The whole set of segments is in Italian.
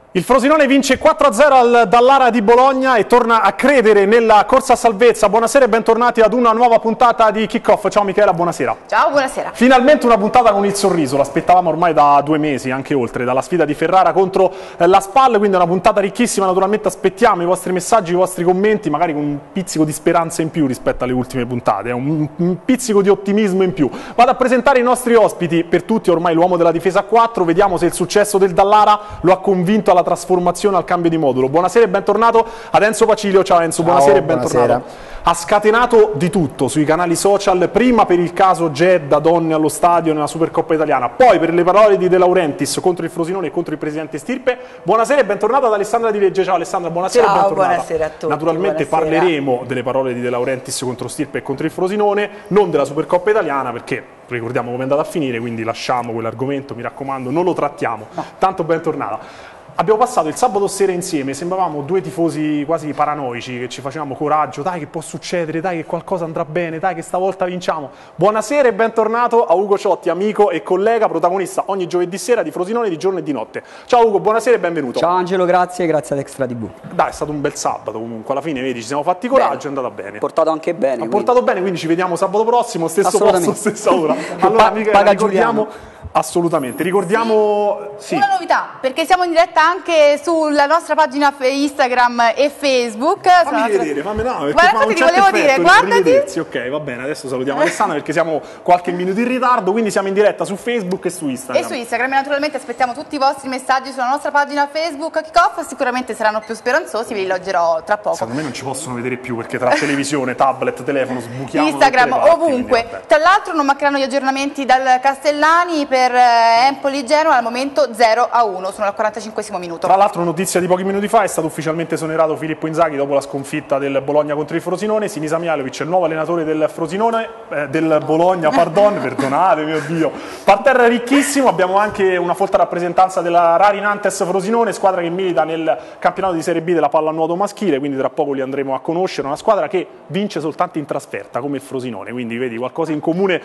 Il Frosinone vince 4-0 al Dallara di Bologna e torna a credere nella corsa a salvezza. Buonasera e bentornati ad una nuova puntata di Kickoff. Ciao Michela, buonasera. Ciao, buonasera. Finalmente una puntata con il sorriso, l'aspettavamo ormai da 2 mesi, anche oltre, dalla sfida di Ferrara contro la SPAL, quindi una puntata ricchissima. Naturalmente aspettiamo i vostri messaggi, i vostri commenti, magari con un pizzico di speranza in più rispetto alle ultime puntate, un pizzico di ottimismo in più. Vado a presentare i nostri ospiti, per tutti ormai l'uomo della difesa a 4, vediamo se il successo del Dallara lo ha convinto alla trasformazione, al cambio di modulo. Buonasera e bentornato ad Enzo Pacilio. Ciao Enzo, buonasera e bentornato. Buonasera. Ha scatenato di tutto sui canali social, prima per il caso Gedda, donne allo stadio nella Supercoppa italiana, poi per le parole di De Laurentiis contro il Frosinone e contro il presidente Stirpe. Buonasera e bentornata ad Alessandra Di Legge. Ciao Alessandra, buonasera. Ciao, e bentornata. buonasera a tutti. Naturalmente buonasera. Parleremo delle parole di De Laurentiis contro Stirpe e contro il Frosinone, non della Supercoppa italiana, perché ricordiamo come è andata a finire, quindi lasciamo quell'argomento, mi raccomando, non lo trattiamo. No. Tanto bentornata. Abbiamo passato il sabato sera insieme, sembravamo 2 tifosi quasi paranoici che ci facevamo coraggio, dai che può succedere, dai che qualcosa andrà bene, dai che stavolta vinciamo. Buonasera e bentornato a Ugo Ciotti, amico e collega, protagonista ogni giovedì sera di Frosinone di giorno e di notte. Ciao Ugo, buonasera e benvenuto. Ciao Angelo, grazie ad Extra TV. Dai, è stato un bel sabato comunque, alla fine vedi ci siamo fatti coraggio, è andata bene. Portato anche bene. Ha portato bene, quindi ci vediamo sabato prossimo, stesso posto, stessa ora. Allora amica, ricordiamo... Assolutamente, ricordiamo sì. Una novità, perché siamo in diretta anche sulla nostra pagina Instagram e Facebook. Fammi vedere, fammi no, perché guardati, ti volevo dire, guardati. Ok, va bene, adesso salutiamo Alessandra perché siamo qualche minuto in ritardo, quindi siamo in diretta su Facebook e su Instagram. E su Instagram, naturalmente aspettiamo tutti i vostri messaggi sulla nostra pagina Facebook Kickoff, sicuramente saranno più speranzosi, ve li leggerò tra poco. Secondo me non ci possono vedere più perché tra televisione, tablet, telefono sbuchiamo Instagram, ovunque. Tra l'altro non mancheranno gli aggiornamenti dal Castellani per Empoli-Genoa, al momento 0-1, sono al 45esimo minuto. Tra l'altro, notizia di pochi minuti fa, è stato ufficialmente esonerato Filippo Inzaghi dopo la sconfitta del Bologna contro il Frosinone. Sinisa Mihajlovic, il nuovo allenatore del Frosinone, del Bologna, perdonate, mio Dio. Parterre ricchissimo, abbiamo anche una folta rappresentanza della Rari Nantes Frosinone, squadra che milita nel campionato di Serie B della pallanuoto maschile, quindi tra poco li andremo a conoscere. Una squadra che vince soltanto in trasferta, come il Frosinone, quindi vedi, qualcosa in comune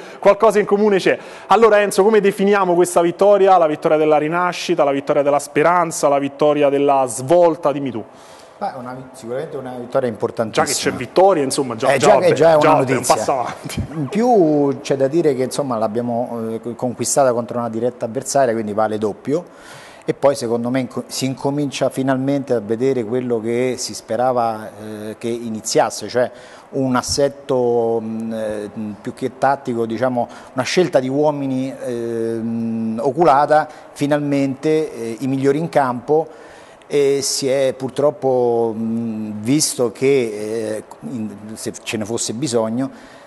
c'è. Allora Enzo, come definiamo questa vittoria? La vittoria della rinascita, la vittoria della speranza, la vittoria della svolta? Dimmi tu. Sicuramente una vittoria importantissima. Già che c'è vittoria, insomma, già è una notizia. Un passo avanti. In più c'è da dire che insomma l'abbiamo conquistata contro una diretta avversaria, quindi vale doppio. E poi secondo me si incomincia finalmente a vedere quello che si sperava che iniziasse, cioè un assetto più che tattico, diciamo una scelta di uomini oculata, finalmente i migliori in campo, e si è purtroppo visto che se ce ne fosse bisogno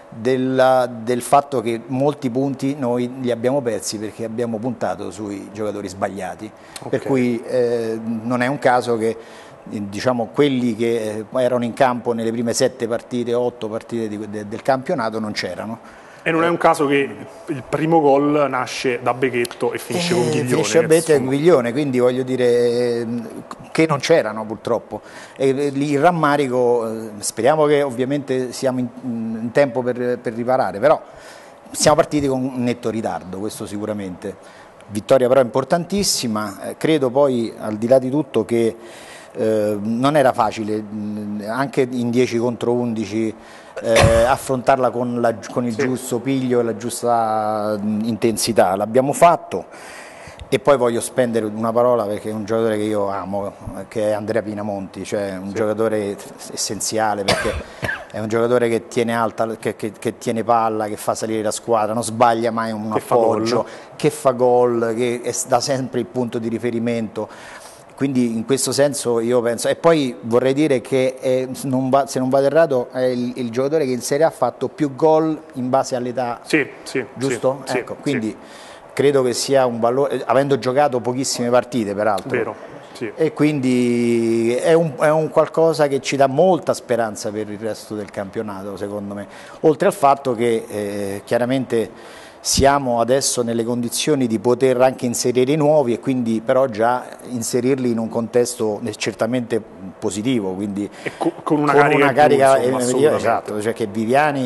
del fatto che molti punti noi li abbiamo persi perché abbiamo puntato sui giocatori sbagliati, okay. Per cui non è un caso che diciamo quelli che erano in campo nelle prime 7 partite, 8 partite del campionato non c'erano. E non è un caso che il primo gol nasce da Beghetto e finisce con Ghiglione. Finisce a Beghetto e Ghiglione, quindi voglio dire che non c'erano purtroppo. E il rammarico, speriamo che ovviamente siamo in tempo per riparare, però siamo partiti con un netto ritardo, questo sicuramente. Vittoria però importantissima, credo poi al di là di tutto che non era facile, anche in 10 contro 11, affrontarla con il giusto piglio e la giusta intensità. L'abbiamo fatto. E poi voglio spendere una parola perché è un giocatore che io amo, che è Andrea Pinamonti, cioè un giocatore essenziale, perché è un giocatore che tiene alta, che tiene palla, che fa salire la squadra, non sbaglia mai un appoggio, che fa gol, che è da sempre il punto di riferimento. Quindi in questo senso io penso, e poi vorrei dire che se non vado errato è il giocatore che in Serie A ha fatto più gol in base all'età, giusto? Sì, ecco, quindi credo che sia un valore, avendo giocato pochissime partite peraltro. Vero, sì. E quindi è un qualcosa che ci dà molta speranza per il resto del campionato, secondo me, oltre al fatto che chiaramente siamo adesso nelle condizioni di poter anche inserire i nuovi e quindi però già inserirli in un contesto certamente positivo, quindi con una carica esatto, cioè che Viviani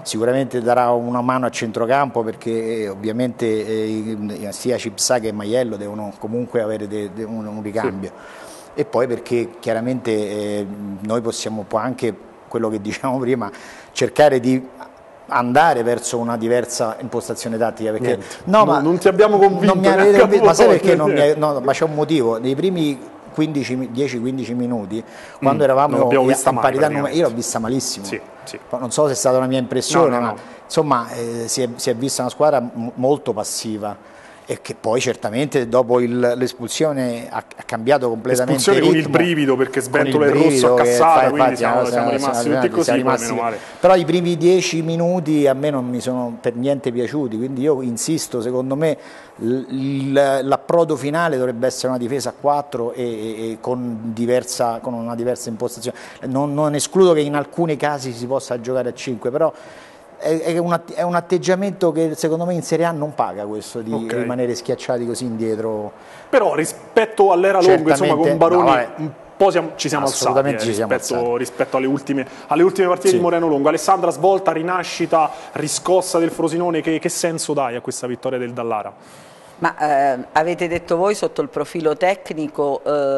sicuramente darà una mano a centrocampo, perché ovviamente sia Cipsà che Maiello devono comunque avere un ricambio. Sì. E poi perché chiaramente noi possiamo anche, quello che diciamo prima, cercare di andare verso una diversa impostazione tattica, perché non ti abbiamo convinto, non mi avete convinto, ma sai perché ma c'è un motivo. Nei primi 10-15 minuti, quando eravamo in parità numerica, io l'ho vista malissimo. Sì. Non so se è stata una mia impressione, ma insomma si è vista una squadra molto passiva, e che poi certamente dopo l'espulsione ha cambiato completamente il ritmo. Con il brivido, perché Sventola e Rosso a cassata, quindi siamo rimasti tutti così, meno male. Però i primi 10 minuti a me non mi sono per niente piaciuti, quindi io insisto, secondo me l'approdo finale dovrebbe essere una difesa a 4 e con una diversa impostazione. Non escludo che in alcuni casi si possa giocare a 5, però è un atteggiamento che secondo me in Serie A non paga, questo di rimanere schiacciati così indietro. Però rispetto all'era Longo, insomma, con Baroni un po' ci siamo alzati rispetto alle ultime partite di Moreno Longo. Alessandra, svolta, rinascita, riscossa del Frosinone, che senso dai a questa vittoria del Dallara? Ma avete detto voi, sotto il profilo tecnico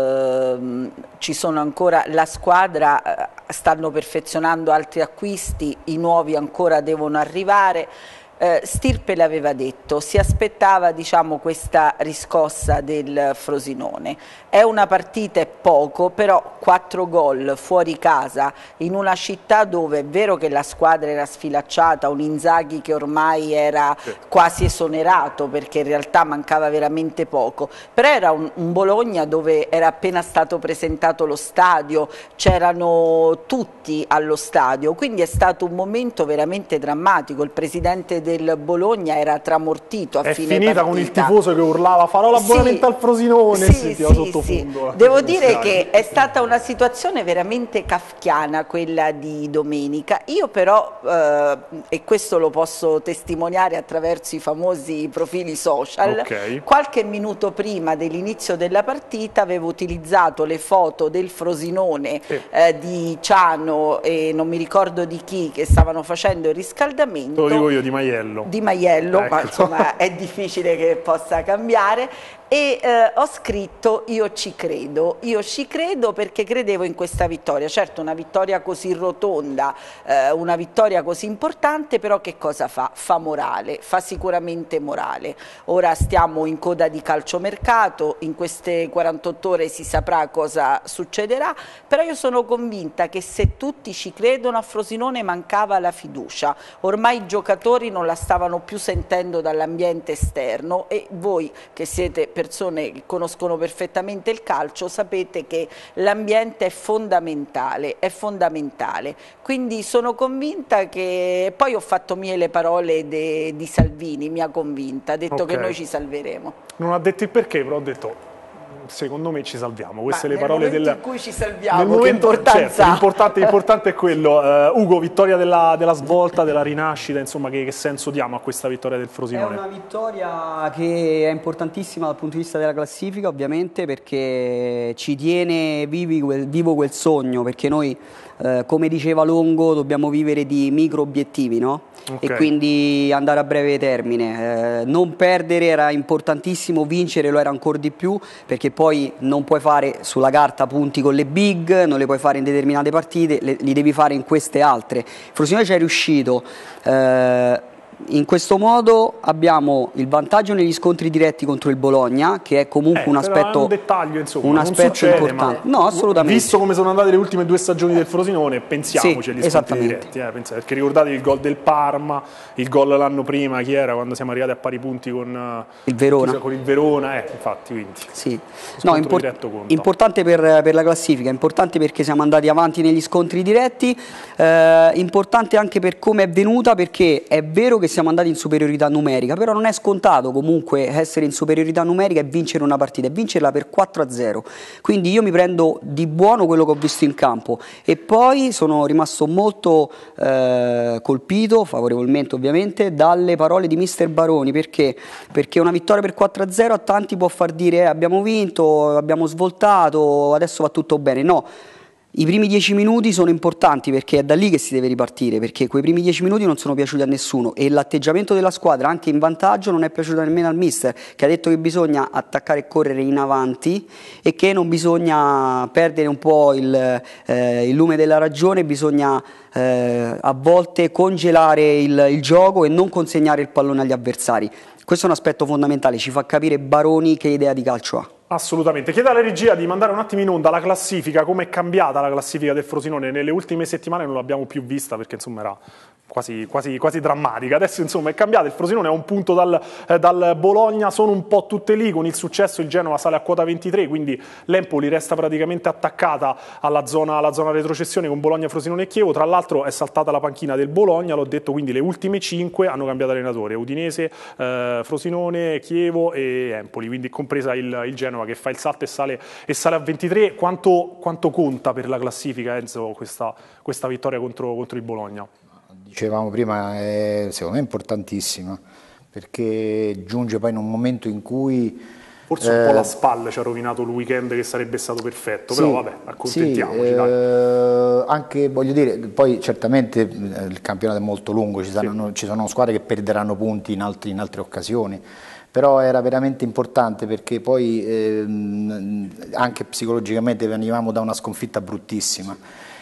ci sono ancora, la squadra stanno perfezionando altri acquisti, i nuovi ancora devono arrivare. Stirpe l'aveva detto, si aspettava, diciamo, questa riscossa del Frosinone. È una partita, è poco, però 4 gol fuori casa in una città dove è vero che la squadra era sfilacciata, un Inzaghi che ormai era quasi esonerato perché in realtà mancava veramente poco, però era un Bologna dove era appena stato presentato lo stadio, c'erano tutti allo stadio, quindi è stato un momento veramente drammatico. Il presidente del Bologna era tramortito a fine partita. È finita con il tifoso che urlava farò l'abbonamento al Frosinone, sottofondo. Devo dire che è stata una situazione veramente kafkiana quella di domenica. Io però, e questo lo posso testimoniare attraverso i famosi profili social, qualche minuto prima dell'inizio della partita avevo utilizzato le foto del Frosinone di Ciano e non mi ricordo di chi, che stavano facendo il riscaldamento. Lo dico io, Di Maiello, ecco. Ma insomma è difficile che possa cambiare, e ho scritto io ci credo perché credevo in questa vittoria. Certo, una vittoria così rotonda, una vittoria così importante, però che cosa fa? Fa morale, fa sicuramente morale. Ora stiamo in coda di calciomercato, in queste 48 ore si saprà cosa succederà, però io sono convinta che se tutti ci credono, a Frosinone mancava la fiducia, ormai i giocatori non la stavano più sentendo dall'ambiente esterno, e voi che siete persone che conoscono perfettamente il calcio sapete che l'ambiente è fondamentale, quindi sono convinta che, poi ho fatto mie le parole di Salvini, mi ha convinta, ha detto che noi ci salveremo. Non ha detto il perché, però ha detto secondo me ci salviamo. Queste le parole in cui ci salviamo, che importanza. Certo, l'importante è quello. Ugo, vittoria della svolta, della rinascita, insomma, che senso diamo a questa vittoria del Frosinone? È una vittoria che è importantissima dal punto di vista della classifica, ovviamente, perché ci tiene vivo quel sogno, perché noi come diceva Longo dobbiamo vivere di micro obiettivi, no? E quindi andare a breve termine, non perdere era importantissimo, vincere lo era ancora di più, perché poi non puoi fare sulla carta punti con le big, non le puoi fare in determinate partite, li devi fare in queste altre. Frosinone ci è riuscito. In questo modo abbiamo il vantaggio negli scontri diretti contro il Bologna, che è comunque un aspetto, un dettaglio, insomma, un aspetto importante. No, assolutamente. Visto come sono andate le ultime 2 stagioni del Frosinone, pensiamoci agli scontri diretti. Perché ricordate il gol del Parma, il gol l'anno prima, chi era, quando siamo arrivati a pari punti con il Verona. Infatti, quindi. Sì. No, importante per la classifica, importante perché siamo andati avanti negli scontri diretti, importante anche per come è venuta, perché è vero che siamo andati in superiorità numerica, però non è scontato comunque essere in superiorità numerica e vincere una partita, e vincerla per 4-0, quindi io mi prendo di buono quello che ho visto in campo, e poi sono rimasto molto colpito, favorevolmente ovviamente, dalle parole di mister Baroni, perché una vittoria per 4-0 a tanti può far dire abbiamo vinto, abbiamo svoltato, adesso va tutto bene. No, I primi 10 minuti sono importanti perché è da lì che si deve ripartire, perché quei primi 10 minuti non sono piaciuti a nessuno e l'atteggiamento della squadra anche in vantaggio non è piaciuto nemmeno al mister, che ha detto che bisogna attaccare e correre in avanti e che non bisogna perdere un po' il lume della ragione, bisogna a volte congelare il gioco e non consegnare il pallone agli avversari. Questo è un aspetto fondamentale, ci fa capire Baroni che idea di calcio ha. Assolutamente. Chiedo alla regia di mandare un attimo in onda la classifica, come è cambiata la classifica del Frosinone. Nelle ultime settimane non l'abbiamo più vista perché insomma era quasi drammatica. Adesso insomma è cambiata, il Frosinone è a un punto dal Bologna, sono un po' tutte lì, con il successo il Genoa sale a quota 23, quindi l'Empoli resta praticamente attaccata alla zona retrocessione con Bologna, Frosinone e Chievo. Tra l'altro è saltata la panchina del Bologna, l'ho detto, quindi le ultime 5 hanno cambiato allenatore, Udinese, Frosinone, Chievo e Empoli, quindi compresa il Genoa che fa il salto e sale a 23. Quanto conta per la classifica, Enzo, questa vittoria contro il Bologna? Dicevamo prima, è secondo me importantissima, perché giunge poi in un momento in cui... Forse un po' la spalla ci ha rovinato il weekend che sarebbe stato perfetto, però vabbè, accontentiamoci. Anche, voglio dire, poi certamente il campionato è molto lungo, ci sono squadre che perderanno punti in altre occasioni, però era veramente importante perché poi anche psicologicamente venivamo da una sconfitta bruttissima.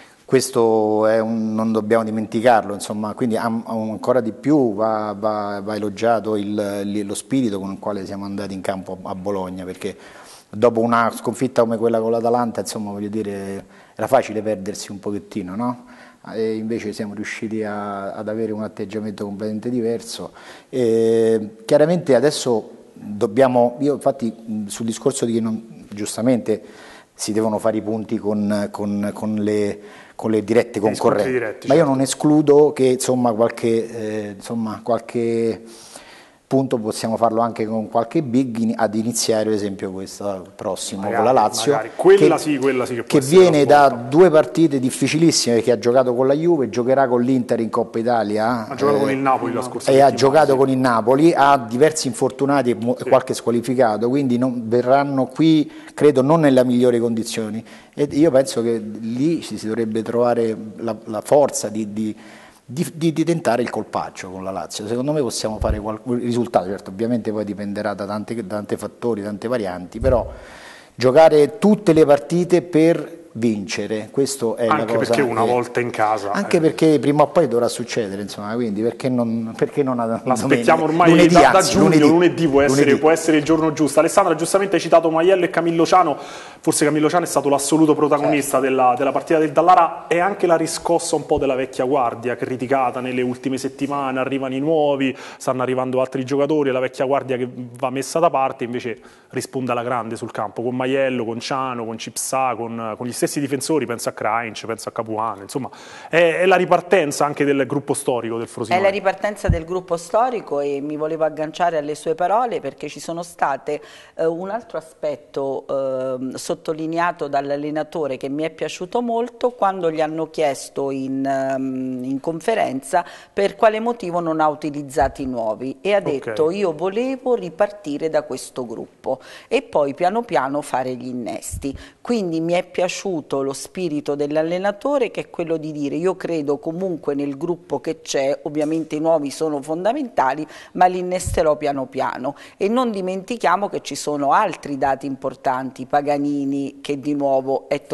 Questo non dobbiamo dimenticarlo, insomma, quindi ancora di più va elogiato lo spirito con il quale siamo andati in campo a Bologna, perché dopo una sconfitta come quella con l'Atalanta, insomma, voglio dire, era facile perdersi un pochettino, no? E invece siamo riusciti ad avere un atteggiamento completamente diverso. Chiaramente adesso io infatti sul discorso di che giustamente si devono fare i punti con le dirette concorrenti, ma io non escludo che insomma qualche punto possiamo farlo anche con qualche big ad iniziare, ad esempio questo prossimo magari, con la Lazio, quella sì che viene da 2 partite difficilissime, perché ha giocato con la Juve, giocherà con l'Inter in Coppa Italia, ha giocato con il Napoli la scorsa settimana, ha giocato con il Napoli, ha diversi infortunati e qualche squalificato, quindi verranno qui credo non nelle migliori condizioni, e io penso che lì si dovrebbe trovare la forza di tentare il colpaccio con la Lazio. Secondo me possiamo fare qualche risultato, certo ovviamente poi dipenderà da tanti fattori, tante varianti, però giocare tutte le partite per vincere, questo è anche la cosa, perché una volta in casa, anche perché prima o poi dovrà succedere, insomma, quindi perché non l'aspettiamo ormai da giugno, lunedì può essere il giorno giusto. Alessandra, giustamente hai citato Maiello e Camillo Ciano, forse Camillo Ciano è stato l'assoluto protagonista della partita del Dallara, è anche la riscossa un po' della vecchia guardia criticata nelle ultime settimane, arrivano i nuovi, stanno arrivando altri giocatori, la vecchia guardia che va messa da parte, invece risponde alla grande sul campo, con Maiello, con Ciano, con Cipsà, con gli stessi difensori, penso a Krajinc, penso a Capuano, insomma è la ripartenza anche del gruppo storico del Frosinone. È la ripartenza del gruppo storico e mi volevo agganciare alle sue parole perché ci sono state un altro aspetto sottolineato dall'allenatore che mi è piaciuto molto quando gli hanno chiesto in conferenza per quale motivo non ha utilizzati i nuovi e ha detto io volevo ripartire da questo gruppo e poi piano piano fare gli innesti, quindi mi è piaciuto lo spirito dell'allenatore che è quello di dire io credo comunque nel gruppo che c'è, ovviamente i nuovi sono fondamentali ma li innesterò piano piano e non dimentichiamo che ci sono altri dati importanti, Paganini che di nuovo è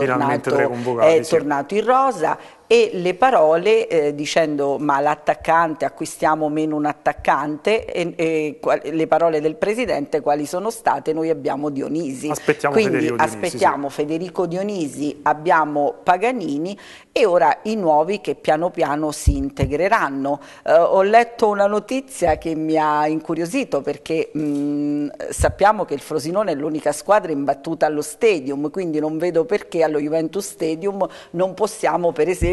tornato in rosa e le parole dicendo ma l'attaccante, acquistiamo meno un attaccante e le parole del presidente quali sono state? Noi abbiamo Dionisi, aspettiamo Federico Dionisi, abbiamo Paganini e ora i nuovi che piano piano si integreranno. Ho letto una notizia che mi ha incuriosito perché sappiamo che il Frosinone è l'unica squadra imbattuta allo Stadium, quindi non vedo perché allo Juventus Stadium non possiamo per esempio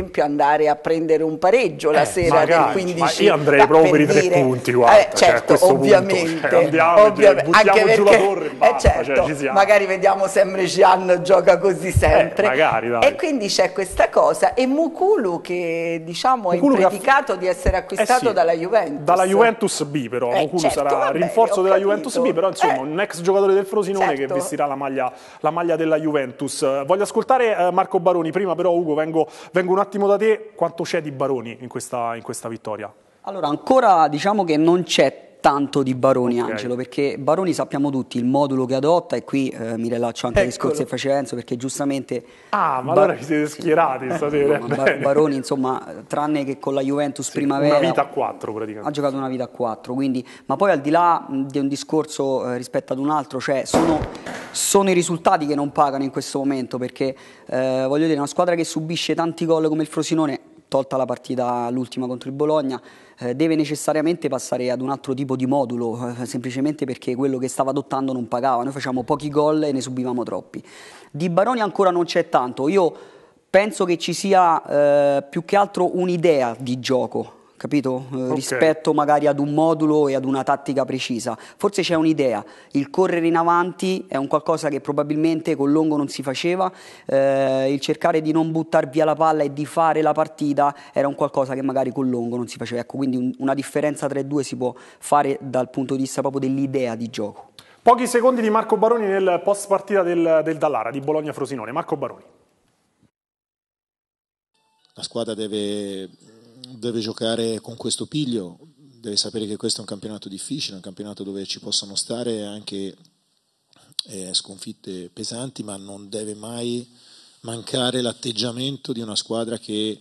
esempio andare a prendere un pareggio la sera magari, del 15. ma io andrei proprio per i 3 punti, guarda, certo, a questo ovviamente, punto, andiamo, buttiamo anche giù la perché, torre e basta, certo, ci siamo. magari vediamo se Emre Can gioca così sempre, magari, dai. e quindi c'è questa cosa, e Mukulu che diciamo è impredicato di essere acquistato sì, dalla Juventus. Dalla Juventus B, però Mukulu certo, sarà vabbè, rinforzo ho della capito. Juventus B, però insomma un ex giocatore del Frosinone Certo. che vestirà la maglia della Juventus. Voglio ascoltare Marco Baroni, prima però Ugo vengo un attimo da te, quanto c'è di Baroni in questa vittoria? Allora, ancora diciamo che non c'è tanto di Baroni, Ok. Angelo, perché Baroni sappiamo tutti il modulo che adotta, e qui mi rilaccio anche ai discorsi che faceva Enzo, perché giustamente Ah, ma allora vi siete schierati stasera. no, ma Baroni, insomma, tranne che con la Juventus primavera, una vita a 4 praticamente. ha giocato una vita a 4, quindi, ma poi al di là di un discorso rispetto ad un altro, cioè sono i risultati che non pagano in questo momento, perché voglio dire, una squadra che subisce tanti gol come il Frosinone, tolta la partita l'ultima contro il Bologna, deve necessariamente passare ad un altro tipo di modulo, semplicemente perché quello che stava adottando non pagava. Noi facciamo pochi gol e ne subivamo troppi. Di Baroni ancora non c'è tanto, io penso che ci sia più che altro un'idea di gioco, capito? Rispetto magari ad un modulo e ad una tattica precisa. Forse c'è un'idea, il correre in avanti è un qualcosa che probabilmente con Longo non si faceva, il cercare di non buttare via la palla e di fare la partita era un qualcosa che magari con Longo non si faceva. Ecco, quindi una differenza tra i due si può fare dal punto di vista proprio dell'idea di gioco. Pochi secondi di Marco Baroni nel post partita del Dallara di Bologna-Frosinone. Marco Baroni. La squadra deve giocare con questo piglio, deve sapere che questo è un campionato difficile, un campionato dove ci possono stare anche sconfitte pesanti, ma non deve mai mancare l'atteggiamento di una squadra che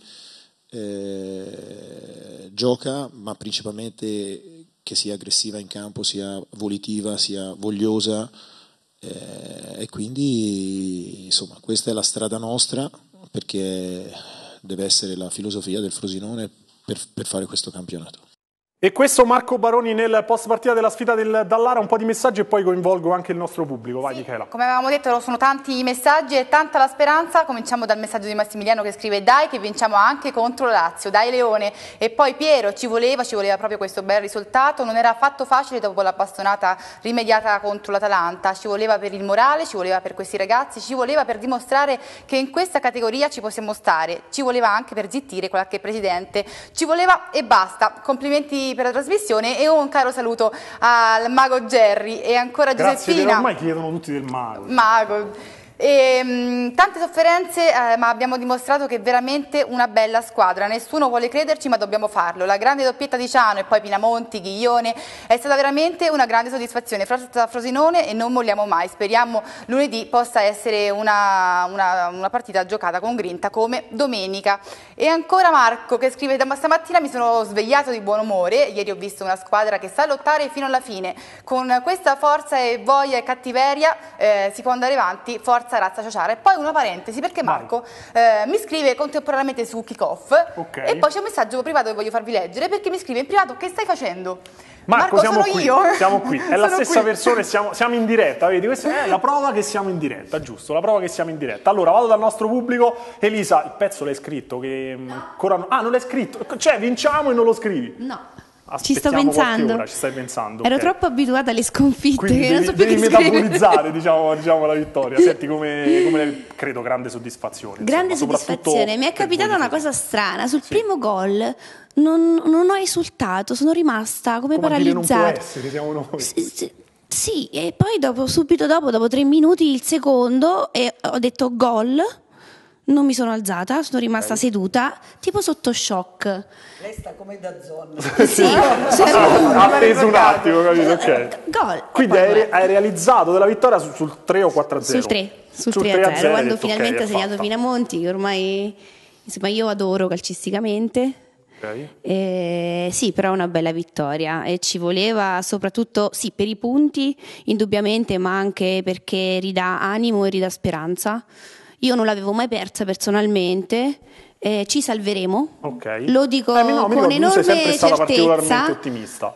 gioca, ma principalmente che sia aggressiva in campo, sia volitiva, sia vogliosa, e quindi insomma questa è la strada nostra, perché deve essere la filosofia del Frosinone per fare questo campionato. E questo Marco Baroni nel post partita della sfida del Dallara, un po' di messaggi e poi coinvolgo anche il nostro pubblico. Vai, Michela. Come avevamo detto, sono tanti i messaggi e tanta la speranza. Cominciamo dal messaggio di Massimiliano che scrive: dai che vinciamo anche contro Lazio, dai Leone. E poi Piero, ci voleva proprio questo bel risultato, non era affatto facile dopo la bastonata rimediata contro l'Atalanta, ci voleva per il morale, ci voleva per questi ragazzi, ci voleva per dimostrare che in questa categoria ci possiamo stare, ci voleva anche per zittire qualche presidente, ci voleva e basta. Complimenti per la trasmissione e un caro saluto al mago Jerry e ancora Grazie, Giuseppina. ormai chiedono tutti del mago. Tante sofferenze, ma abbiamo dimostrato che è veramente una bella squadra. Nessuno vuole crederci, ma dobbiamo farlo. La grande doppietta di Ciano e poi Pinamonti, Ghiglione è stata veramente una grande soddisfazione. Frosinone e non molliamo mai. Speriamo lunedì possa essere una partita giocata con grinta come domenica. E ancora Marco che scrive: da stamattina mi sono svegliato di buon umore. Ieri ho visto una squadra che sa lottare fino alla fine. Con questa forza e voglia e cattiveria si può andare avanti. Forza razza ciociara. E poi una parentesi, perché Marco mi scrive contemporaneamente su Kickoff, e poi c'è un messaggio privato che voglio farvi leggere, perché mi scrive in privato: che stai facendo? Marco siamo sono qui, io. siamo qui, è la Sono stessa qui. persona, siamo in diretta, vedi? Questa è la prova che siamo in diretta, giusto? La prova che siamo in diretta. Allora, vado dal nostro pubblico. Elisa, il pezzo l'hai scritto? Che ancora no. Ah, non l'hai scritto? Cioè, vinciamo e non lo scrivi? No. Aspettiamo Ci sto pensando. qualche ora, ci stai pensando. Ero ok. troppo abituata alle sconfitte Quindi che non so più devi che scrivere. metabolizzare, diciamo, la vittoria. Senti come credo, grande soddisfazione. Grande insomma, soddisfazione. Mi è per capitata voi una tifosi. cosa strana. Sul primo gol non ho esultato, sono rimasta come Come a dire, non può paralizzata. essere, siamo noi. Sì, e poi subito dopo 3 minuti, il secondo, e ho detto gol. Non mi sono alzata, sono rimasta seduta, tipo sotto shock. Lei sta come da zona. Sì, Ha atteso un attimo, capito? Ok. gol. Quindi E poi hai realizzato della vittoria sul 3 o 4-0? sul 3-0, quando detto, finalmente ok, ha segnato fatta. Pinamonti, che ormai insomma io adoro calcisticamente. Ok. Sì, però è una bella vittoria e ci voleva soprattutto sì per i punti indubbiamente, ma anche perché ridà animo e ridà speranza. Io non l'avevo mai persa personalmente, ci salveremo. Ok. Lo dico no, con enorme sei sempre stata particolarmente certezza, ottimista.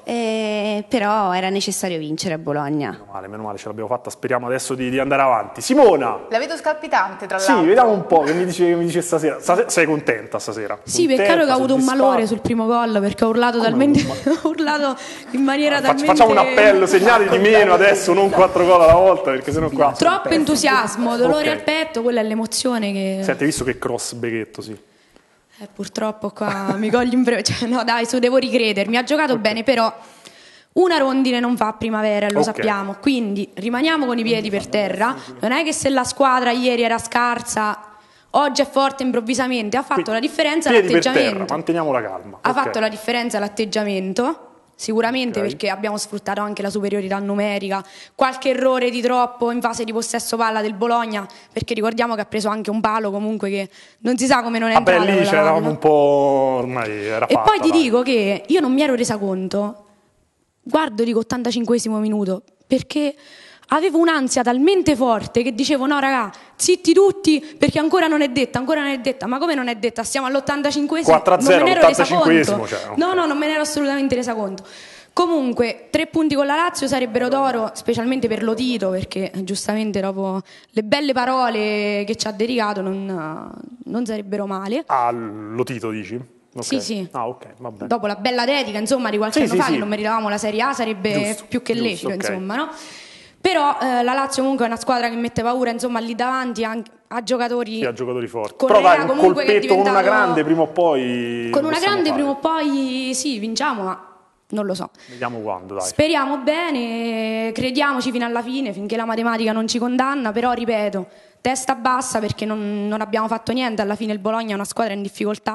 però era necessario vincere a Bologna. Meno male, ce l'abbiamo fatta, speriamo adesso di andare avanti. Simona! La vedo scalpitante, tra l'altro. Sì, vediamo un po', che mi dice stasera. Sei contenta stasera? Sì, contenta, peccato che ho avuto un soddisfatta? malore sul primo gol, perché ho urlato talmente, ho urlato in maniera talmente... Facciamo un appello, segnali di meno adesso, non 4 gol alla volta, perché sennò qua... Troppo entusiasmo, dolore Ok. al petto, quella è l'emozione che... Senti, hai visto che cross beghetto, sì. Purtroppo qua mi cogli in breve, cioè, no dai, devo ricredermi, ha giocato bene, però una rondine non fa primavera, lo sappiamo, quindi rimaniamo con i piedi per terra, non è che se la squadra ieri era scarsa, oggi è forte improvvisamente, ha fatto la differenza Piedi per terra, l'atteggiamento, manteniamo la calma. ha Ok. fatto la differenza l'atteggiamento. Sicuramente Ok. perché abbiamo sfruttato anche la superiorità numerica, qualche errore di troppo in fase di possesso palla del Bologna, perché ricordiamo che ha preso anche un palo comunque che non si sa come non è Vabbè, entrato lì quella c'eravamo palla. un po'... ormai era E fatta, poi ti dai. dico che io non mi ero resa conto, guardo, dico 85esimo minuto, perché avevo un'ansia talmente forte che dicevo no raga, zitti tutti perché ancora non è detta, ma come non è detta? Stiamo all'85esimo, 4-0, non me ne ero resa 85esimo, conto. cioè, ok. No, non me ne ero assolutamente resa conto. Comunque 3 punti con la Lazio sarebbero d'oro, specialmente per Lotito, perché giustamente dopo le belle parole che ci ha dedicato non sarebbero male. Ah, Lotito dici? Ok. Sì, sì. Ah, ok, va bene. Dopo la bella dedica, insomma, di qualche Sì, anno sì, fa, sì. che non meritavamo la Serie A, sarebbe Giusto, più che giusto, lecito, ok. insomma, no? Però la Lazio comunque è una squadra che mette paura, insomma, lì davanti a giocatori... Sì, ha giocatori forti. Correa, Però dai, un comunque, che è colpetto con una diventato- grande prima o poi... Con una possiamo grande fare. prima o poi sì, vinciamo, ma non lo so. Vediamo quando, dai. Speriamo bene, crediamoci fino alla fine, finché la matematica non ci condanna, però ripeto, testa bassa perché non abbiamo fatto niente, alla fine il Bologna è una squadra in difficoltà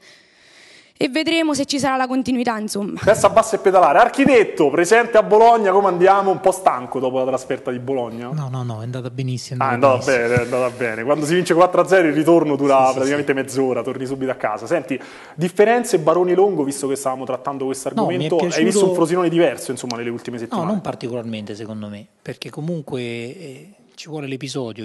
e vedremo se ci sarà la continuità, insomma. Testa bassa e pedalare. Architetto, presente a Bologna, come andiamo? Un po' stanco dopo la trasferta di Bologna? No, è andata benissimo. Ah, è andata bene, è andata bene. Quando si vince 4-0 il ritorno dura praticamente mezz'ora, torni subito a casa. Senti, differenze Baroni Longo, visto che stavamo trattando questo No, mi è argomento, piaciuto- hai visto un Frosinone diverso, insomma, nelle ultime No, settimane? non particolarmente secondo me, perché comunque ci vuole l'episodio,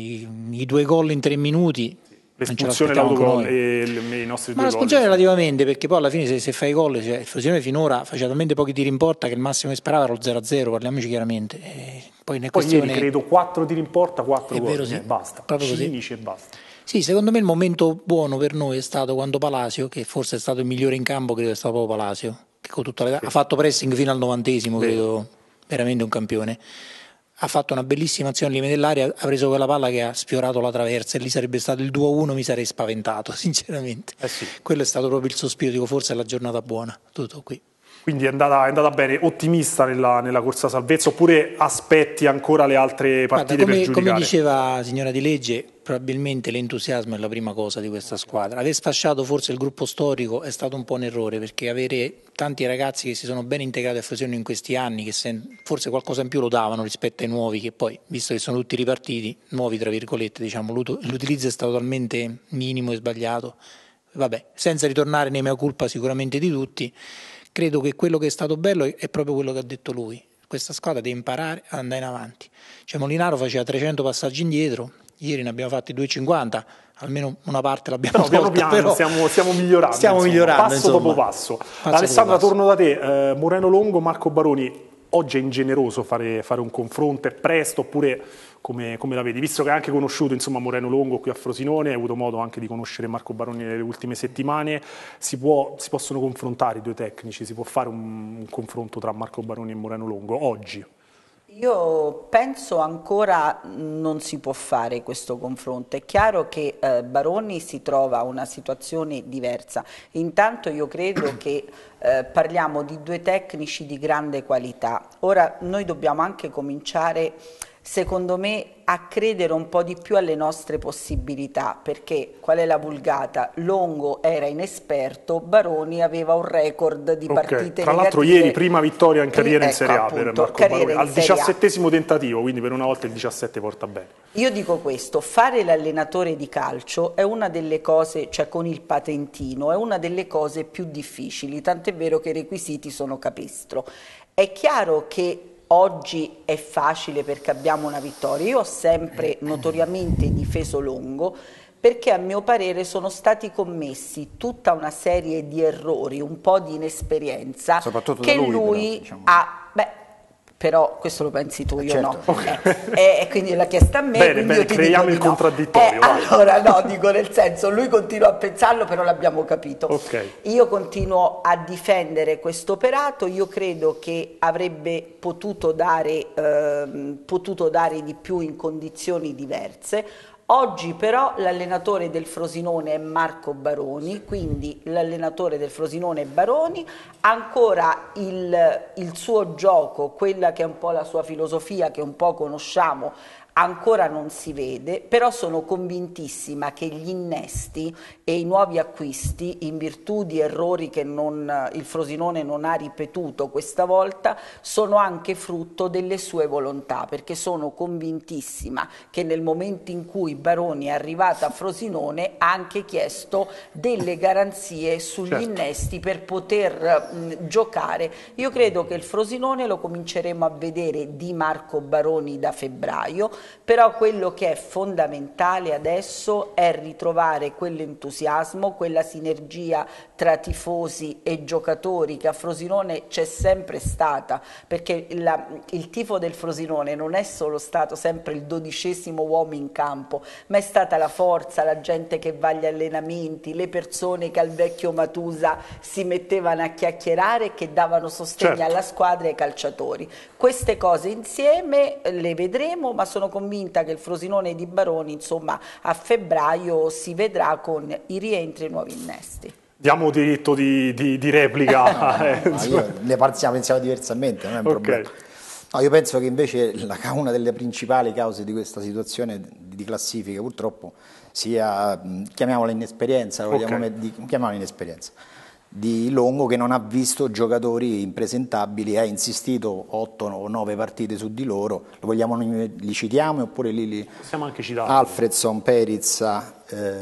i 2 gol in 3 minuti. L'espulsione, non ce l'aspettavamo l'autogol noi. e i nostri Ma 2 la gol. spulsione relativamente, perché poi alla fine se fai gol, cioè, il Frosinone finora faceva talmente pochi tiri in porta che il massimo che sperava era lo 0-0, parliamoci chiaramente. Poi nel Poi questione... ieri credo 4 tiri in porta, 4 È gol, vero, sì. basta. Proprio così. Cinici e basta. Sì, secondo me il momento buono per noi è stato quando Palacio, che forse è stato il migliore in campo, credo è stato proprio Palacio, che con tutta ha fatto pressing fino al 90esimo, credo, veramente un campione. Ha fatto una bellissima azione al limite dell'area, ha preso quella palla che ha sfiorato la traversa e lì sarebbe stato il 2-1, mi sarei spaventato, sinceramente. Sì. Quello è stato proprio il sospiro, dico forse è la giornata buona, tutto qui. Quindi è andata bene, ottimista nella corsa salvezza, oppure aspetti ancora le altre partite Guarda, per giudicare? come diceva signora Di Legge, probabilmente l'entusiasmo è la prima cosa di questa squadra. Aver sfasciato forse il gruppo storico è stato un po' un errore, perché avere tanti ragazzi che si sono ben integrati a Frosinone in questi anni, che forse qualcosa in più lo davano rispetto ai nuovi, che poi, visto che sono tutti ripartiti, nuovi tra virgolette, diciamo, l'utilizzo è stato talmente minimo e sbagliato. Vabbè, senza ritornare nei mea culpa sicuramente di tutti, credo che quello che è stato bello è proprio quello che ha detto lui. Questa squadra deve imparare ad andare in avanti. Cioè Molinaro faceva 300 passaggi indietro, ieri ne abbiamo fatti 250, almeno una parte l'abbiamo Però piano tolta, piano stiamo migliorando. Stiamo insomma, migliorando, passo insomma. dopo passo. Passo Alessandra, dopo passo. torno da te. Moreno Longo, Marco Baroni, oggi è ingeneroso fare un confronto, è presto, oppure come la vedi? Visto che hai anche conosciuto insomma, Moreno Longo qui a Frosinone, hai avuto modo anche di conoscere Marco Baroni nelle ultime settimane, si possono confrontare i due tecnici, si può fare un confronto tra Marco Baroni e Moreno Longo oggi? Io penso ancora non si può fare questo confronto. È chiaro che Baroni si trova una situazione diversa. Intanto io credo che parliamo di due tecnici di grande qualità. Ora noi dobbiamo anche cominciare, secondo me, a credere un po' di più alle nostre possibilità, perché qual è la vulgata? Longo era inesperto, Baroni aveva un record di partite tra l'altro negative. ieri prima vittoria in carriera in Serie A appunto, per Marco carriera Baroni, in al Serie A. 17° tentativo, quindi per una volta il 17 porta bene. Io dico questo, fare l'allenatore di calcio è una delle cose, cioè con il patentino, è una delle cose più difficili, tant'è vero che i requisiti sono capestro. È chiaro che oggi è facile perché abbiamo una vittoria, io ho sempre notoriamente difeso Longo, perché a mio parere sono stati commessi tutta una serie di errori, un po' di inesperienza che lui diciamo. ha... Però questo lo pensi tu, io certo. no. E quindi l'ha chiesto a me. Bene, creiamo il contraddittorio. Allora no, dico nel senso, lui continua a pensarlo, però l'abbiamo capito. Okay. Io continuo a difendere questo operato, io credo che avrebbe potuto dare di più in condizioni diverse. Oggi però l'allenatore del Frosinone è Marco Baroni, quindi l'allenatore del Frosinone è Baroni, ancora il suo gioco, quella che è un po' la sua filosofia, che un po' conosciamo, ancora non si vede, però sono convintissima che gli innesti e i nuovi acquisti, in virtù di errori che il Frosinone non ha ripetuto questa volta, sono anche frutto delle sue volontà, perché sono convintissima che nel momento in cui Baroni è arrivato a Frosinone ha anche chiesto delle garanzie sugli innesti per poter giocare. Io credo che il Frosinone lo cominceremo a vedere di Marco Baroni da febbraio, però quello che è fondamentale adesso è ritrovare quell'entusiasmo, quella sinergia tra tifosi e giocatori che a Frosinone c'è sempre stata, perché il tifo del Frosinone non è solo stato sempre il 12° uomo in campo, ma è stata la forza, la gente che va agli allenamenti, le persone che al vecchio Matusa si mettevano a chiacchierare e che davano sostegno alla squadra e ai calciatori. Queste cose insieme le vedremo, ma sono convinta che il Frosinone di Baroni, insomma, a febbraio si vedrà con i rientri e i nuovi innesti. Diamo diritto di replica. Io ne pensiamo diversamente, non è un problema. No, io penso che invece una delle principali cause di questa situazione di classifica purtroppo sia, chiamiamola inesperienza, chiamiamola inesperienza, di Longo, che non ha visto giocatori impresentabili, ha insistito 8 o 9 partite su di loro. Li citiamo oppure li possiamo anche citare? Alfredson, Perizza,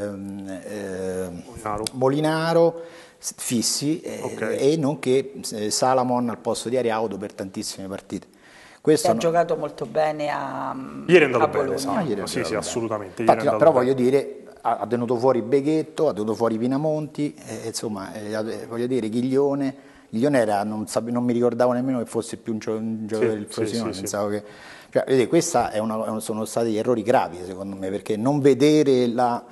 Molinaro, Fissi e nonché Salamon al posto di Ariaudo per tantissime partite. Questo ha giocato molto bene ieri è andato Bologna. Bene, sì, assolutamente. Infatti, però voglio dire, ha tenuto fuori Beghetto, ha tenuto fuori Pinamonti, insomma, voglio dire, Ghiglione era, non mi ricordavo nemmeno che fosse più un giocatore del Frosinone, pensavo che... Cioè, vedete, questa sono stati gli errori gravi secondo me, perché non vedere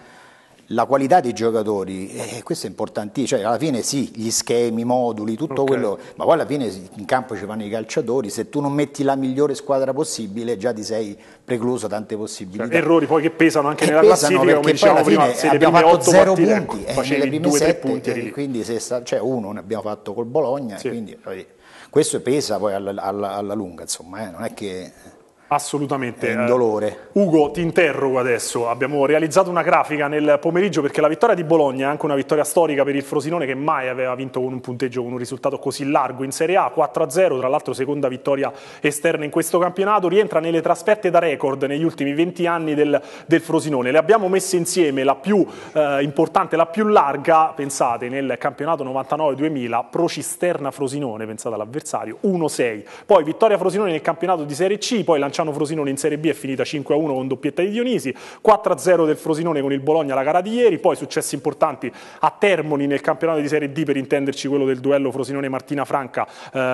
la qualità dei giocatori, questo è importantissimo, cioè alla fine sì, gli schemi, i moduli, tutto quello, ma poi alla fine in campo ci vanno i calciatori, se tu non metti la migliore squadra possibile già ti sei precluso tante possibilità. Errori poi che pesano anche nella classifica, come dicevamo prima, se abbiamo fatto 0 punti, facevi nelle prime 2-3 punti, quindi uno ne abbiamo fatto col Bologna, quindi questo pesa poi alla lunga, insomma, non è che... Assolutamente. È un dolore. Ugo, ti interrogo adesso. Abbiamo realizzato una grafica nel pomeriggio perché la vittoria di Bologna è anche una vittoria storica per il Frosinone, che mai aveva vinto con un punteggio, con un risultato così largo in Serie A, 4-0, tra l'altro seconda vittoria esterna in questo campionato, rientra nelle trasferte da record negli ultimi 20 anni del Frosinone. Le abbiamo messe insieme, la più importante, la più larga, pensate, nel campionato 99-2000, Procisterna Frosinone, pensate all'avversario, 1-6. Poi vittoria Frosinone nel campionato di Serie C, poi Lanciano Frosinone in Serie B è finita 5-1 con doppietta di Dionisi, 4-0 del Frosinone con il Bologna la gara di ieri, poi successi importanti a Termoli nel campionato di Serie D, per intenderci quello del duello Frosinone-Martina Franca,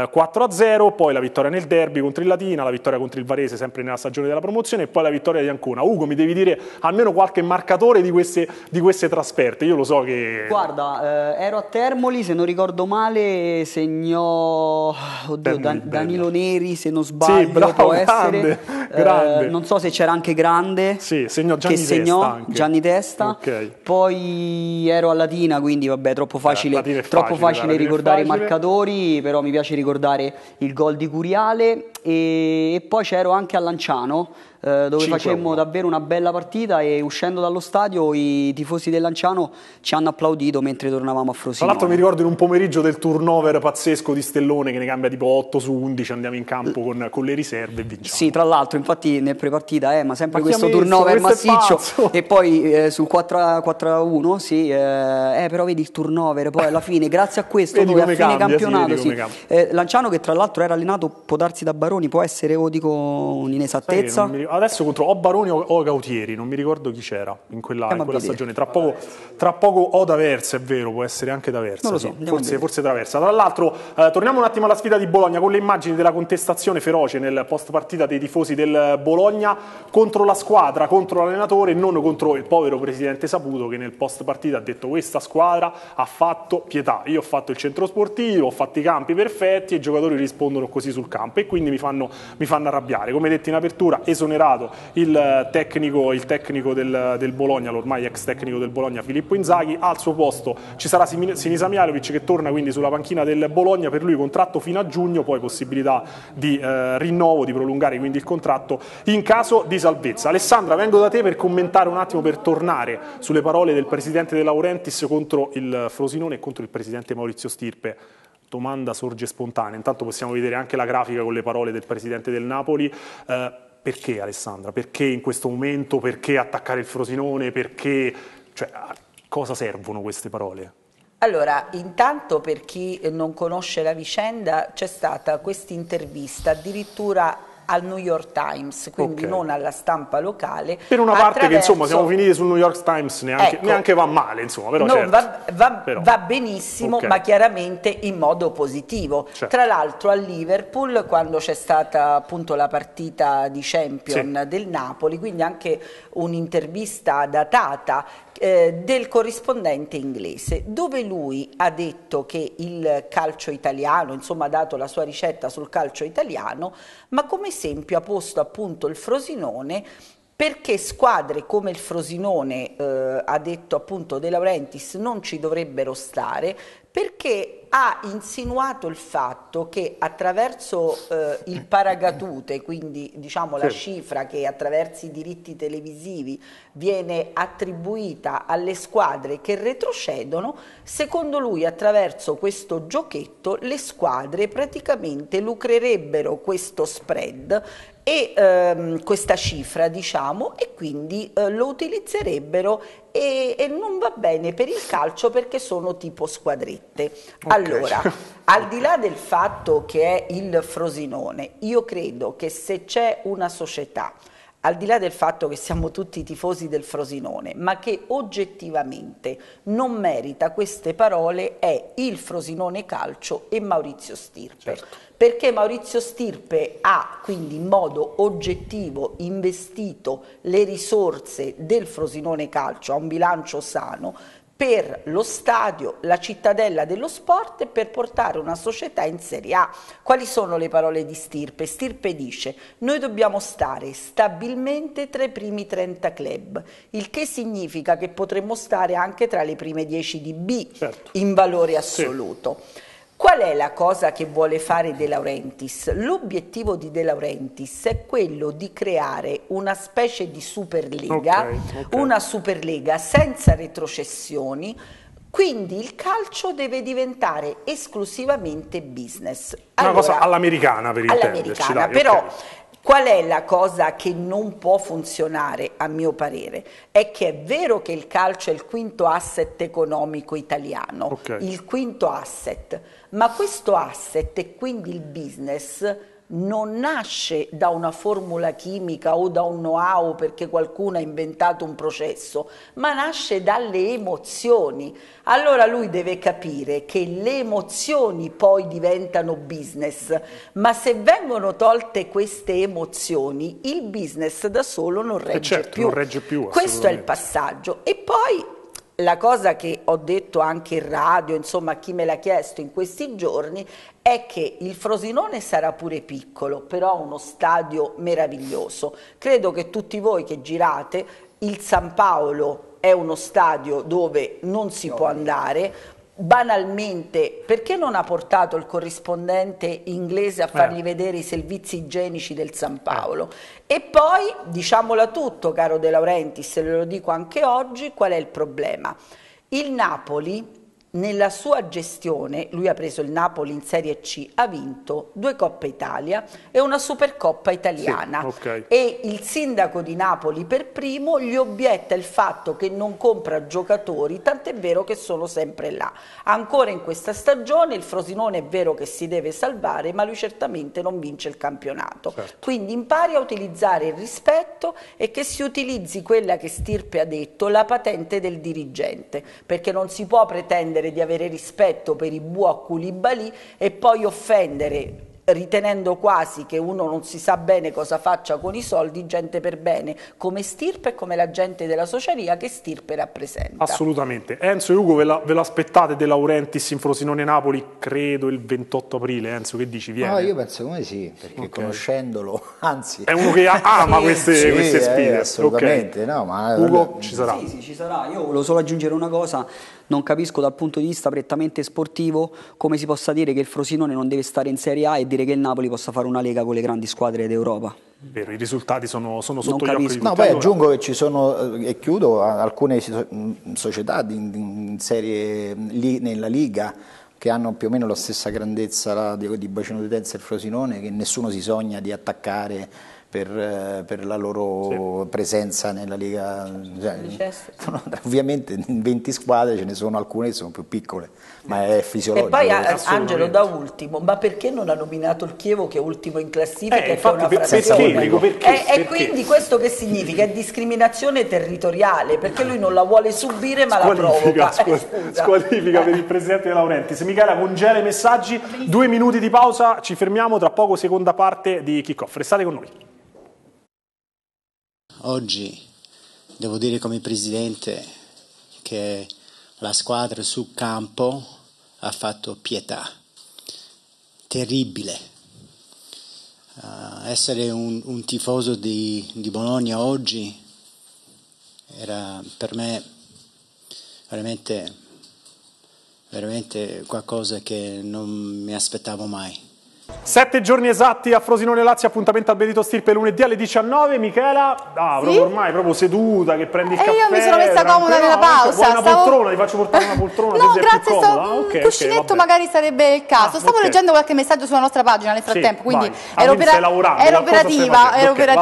4-0, poi la vittoria nel derby contro il Latina, la vittoria contro il Varese sempre nella stagione della promozione e poi la vittoria di Ancona. Ugo, mi devi dire almeno qualche marcatore di queste trasferte, io lo so che... Guarda, ero a Termoli, se non ricordo male segnò Danilo Neri, se non sbaglio, sì, bravo, può essere. Grande. Non so se c'era anche Grande, sì, segnò Gianni Testa. Poi ero a Latina, quindi vabbè, troppo facile ricordare i marcatori, però mi piace ricordare il gol di Curiale e poi c'ero anche a Lanciano, dove facemmo davvero una bella partita e uscendo dallo stadio i tifosi del Lanciano ci hanno applaudito mentre tornavamo a Frosinone. Tra l'altro mi ricordo in un pomeriggio del turnover pazzesco di Stellone che ne cambia tipo 8 su 11, andiamo in campo con le riserve e vinciamo. Sì, tra l'altro infatti nel prepartita ma sempre questo turnover massiccio e poi sul 4-1 sì, però vedi il turnover poi alla fine grazie a questo noi a fine campionato Lanciano, che tra l'altro era allenato, può darsi da Baroni, può essere, o dico un'inesattezza, adesso contro o Baroni o Gautieri, non mi ricordo chi c'era in quella stagione. Tra poco o D'Aversa, è vero, può essere anche D'Aversa, non lo so, sì. forse D'Aversa. Tra l'altro torniamo un attimo alla sfida di Bologna con le immagini della contestazione feroce nel post partita dei tifosi del Bologna contro la squadra, contro l'allenatore e non contro il povero presidente Saputo, che nel post partita ha detto: questa squadra ha fatto pietà, io ho fatto il centro sportivo, ho fatto i campi perfetti e i giocatori rispondono così sul campo, e quindi mi fanno arrabbiare. Come detto in apertura, esonerato il tecnico del Bologna, l'ormai ex tecnico del Bologna Filippo Inzaghi. Al suo posto ci sarà Sinisa Mihajlovic, che torna quindi sulla panchina del Bologna, per lui contratto fino a giugno, poi possibilità di rinnovo, di prolungare quindi il contratto in caso di salvezza. Alessandra, vengo da te per commentare un attimo, per tornare sulle parole del presidente De Laurentiis contro il Frosinone e contro il presidente Maurizio Stirpe. Domanda sorge spontanea, intanto possiamo vedere anche la grafica con le parole del presidente del Napoli. Perché, Alessandra? Perché in questo momento? Perché attaccare il Frosinone? Perché, cioè, a cosa servono queste parole? Allora, intanto, per chi non conosce la vicenda, c'è stata questa intervista addirittura al New York Times, quindi non alla stampa locale. Per una parte che insomma siamo finiti sul New York Times, neanche va male, insomma, però, va benissimo, ma chiaramente in modo positivo. Tra l'altro a Liverpool, quando c'è stata appunto la partita di Champions del Napoli, quindi anche un'intervista datata del corrispondente inglese, dove lui ha detto che il calcio italiano, insomma ha dato la sua ricetta sul calcio italiano, ma come esempio ha posto appunto il Frosinone, perché squadre come il Frosinone, ha detto appunto De Laurentiis, non ci dovrebbero stare, perché ha insinuato il fatto che attraverso il paragatute, quindi diciamo la cifra che attraverso i diritti televisivi viene attribuita alle squadre che retrocedono, secondo lui attraverso questo giochetto le squadre praticamente lucrerebbero questo spread e questa cifra, diciamo, e quindi lo utilizzerebbero e non va bene per il calcio perché sono tipo squadrette. Allora, al di là del fatto che è il Frosinone, io credo che se c'è una società, al di là del fatto che siamo tutti tifosi del Frosinone, ma che oggettivamente non merita queste parole, è il Frosinone Calcio e Maurizio Stirpe. Perché Maurizio Stirpe ha quindi in modo oggettivo investito le risorse del Frosinone Calcio, ha un bilancio sano, per lo stadio, la cittadella dello sport, e per portare una società in Serie A. Quali sono le parole di Stirpe? Stirpe dice: noi dobbiamo stare stabilmente tra i primi 30 club, il che significa che potremmo stare anche tra le prime 10 di B in valore assoluto. Qual è la cosa che vuole fare De Laurentiis? L'obiettivo di De Laurentiis è quello di creare una specie di Superlega, una Superlega senza retrocessioni, quindi il calcio deve diventare esclusivamente business. Una cosa all'americana, per intenderci. Però qual è la cosa che non può funzionare, a mio parere? È che è vero che il calcio è il quinto asset economico italiano, il quinto asset, ma questo asset e quindi il business non nasce da una formula chimica o da un know-how perché qualcuno ha inventato un processo, ma nasce dalle emozioni. Allora lui deve capire che le emozioni poi diventano business, ma se vengono tolte queste emozioni, il business da solo non regge più. Non regge più. Questo è il passaggio. E poi la cosa che ho detto anche in radio, insomma, a chi me l'ha chiesto in questi giorni, è che il Frosinone sarà pure piccolo, però ha uno stadio meraviglioso. Credo che tutti voi che girate, il San Paolo è uno stadio dove non si può andare. Banalmente, perché non ha portato il corrispondente inglese a fargli vedere i servizi igienici del San Paolo? E poi, diciamola tutto, caro De Laurentiis, se lo dico anche oggi, qual è il problema? Il Napoli nella sua gestione, lui ha preso il Napoli in Serie C, ha vinto 2 Coppe Italia e una Supercoppa italiana, sì, okay. E il sindaco di Napoli per primo gli obietta il fatto che non compra giocatori, tant'è vero che sono sempre là. Ancora in questa stagione il Frosinone è vero che si deve salvare, ma lui certamente non vince il campionato. Certo. Quindi impari a utilizzare il rispetto e che si utilizzi quella che Stirpe ha detto, la patente del dirigente, perché non si può pretendere di avere rispetto per i Bouba Coulibaly e poi offendere, ritenendo quasi che uno non si sa bene cosa faccia con i soldi, gente per bene come Stirpe e come la gente della società che Stirpe rappresenta. Assolutamente. Enzo e Ugo, ve l'aspettate De Laurentiis in Frosinone Napoli, credo il 28 aprile. Enzo, che dici? Viene? No, io penso come sì, perché conoscendolo, anzi... È uno che ama queste sfide. Assolutamente, no, ma... Ugo, ci sarà? Sì, ci sarà. Io volevo solo aggiungere una cosa, non capisco dal punto di vista prettamente sportivo come si possa dire che il Frosinone non deve stare in Serie A e dire che il Napoli possa fare una lega con le grandi squadre d'Europa. Vero, i risultati sono sotto gli occhi di tutti. No, poi aggiungo che ci sono, e chiudo, alcune società in serie nella Liga che hanno più o meno la stessa grandezza di bacino d'utenza del Frosinone, che nessuno si sogna di attaccare per la loro presenza nella Liga. Ovviamente in 20 squadre ce ne sono alcune che sono più piccole, ma è fisiologico. E poi Angelo, da ultimo, ma perché non ha nominato il Chievo che è ultimo in classifica e che è una frazione? E quindi questo che significa? È discriminazione territoriale, perché lui non la vuole subire ma la provoca. Squalifica per il presidente De Laurentiis. Michela, congela i messaggi, 2 minuti di pausa, ci fermiamo, tra poco seconda parte di Kickoff. Restate con noi. Oggi devo dire come presidente che la squadra sul campo ha fatto pietà, terribile. Essere un tifoso di Bologna oggi era per me veramente qualcosa che non mi aspettavo mai. 7 giorni esatti a Frosinone Lazio, appuntamento al Benito Stirpe lunedì alle 19. Michela, proprio ormai proprio seduta che prendi il caffè. Io mi sono messa comoda nella pausa. Vuoi una poltrona? Ti faccio portare una poltrona? No, grazie, un cuscinetto magari sarebbe il caso. Stavo leggendo qualche messaggio sulla nostra pagina nel frattempo, quindi ero operativa.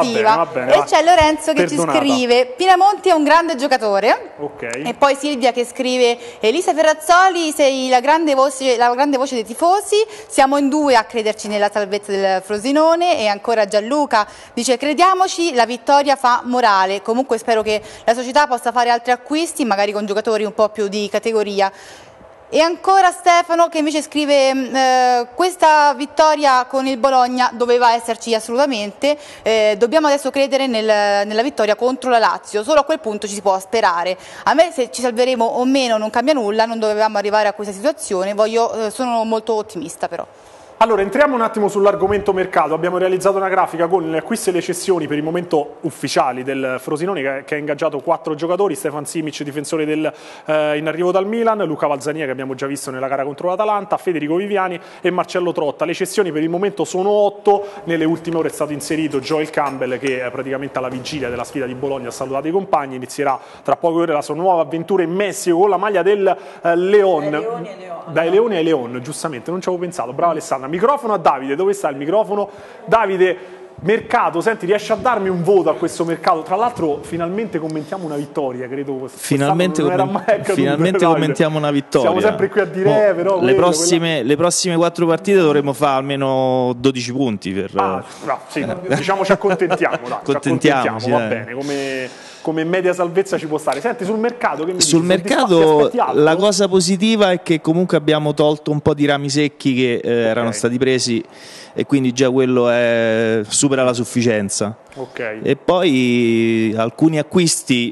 E c'è Lorenzo che ci scrive: Pinamonti è un grande giocatore. E poi Silvia che scrive: Elisa Ferrazzoli, sei la grande voce dei tifosi, siamo in 2 a crederci nella salvezza del Frosinone. E ancora Gianluca dice: crediamoci, la vittoria fa morale. Comunque spero che la società possa fare altri acquisti, magari con giocatori un po' più di categoria. E ancora Stefano che invece scrive: questa vittoria con il Bologna doveva esserci assolutamente, dobbiamo adesso credere nella vittoria contro la Lazio, solo a quel punto ci si può sperare. A me se ci salveremo o meno non cambia nulla, non dovevamo arrivare a questa situazione, sono molto ottimista però. Allora, entriamo un attimo sull'argomento mercato. Abbiamo realizzato una grafica con le acquisti e le cessioni per il momento ufficiali del Frosinone, che ha ingaggiato 4 giocatori: Stefan Simic, difensore in arrivo dal Milan, Luca Valzania, che abbiamo già visto nella gara contro l'Atalanta, Federico Viviani e Marcello Trotta. Le cessioni per il momento sono 8, nelle ultime ore è stato inserito Joel Campbell, che praticamente alla vigilia della sfida di Bologna ha salutato i compagni, inizierà tra poche ore la sua nuova avventura in Messico con la maglia del León. Dai Leoni ai Leon, giustamente, non ci avevo pensato, brava Alessandra. Microfono a Davide, dove sta il microfono? Davide, mercato, senti, riesci a darmi un voto a questo mercato? Tra l'altro finalmente commentiamo una vittoria, credo. Finalmente commentiamo una vittoria. Siamo sempre qui a dire, però le prossime 4 partite dovremo fare almeno 12 punti per... sì, diciamo ci accontentiamo, dai, accontentiamoci, va bene, come media salvezza ci può stare. Senti, sul mercato che mi sul dici? Mercato la cosa positiva è che comunque abbiamo tolto un po' di rami secchi che erano stati presi, e quindi già quello supera la sufficienza. E poi alcuni acquisti,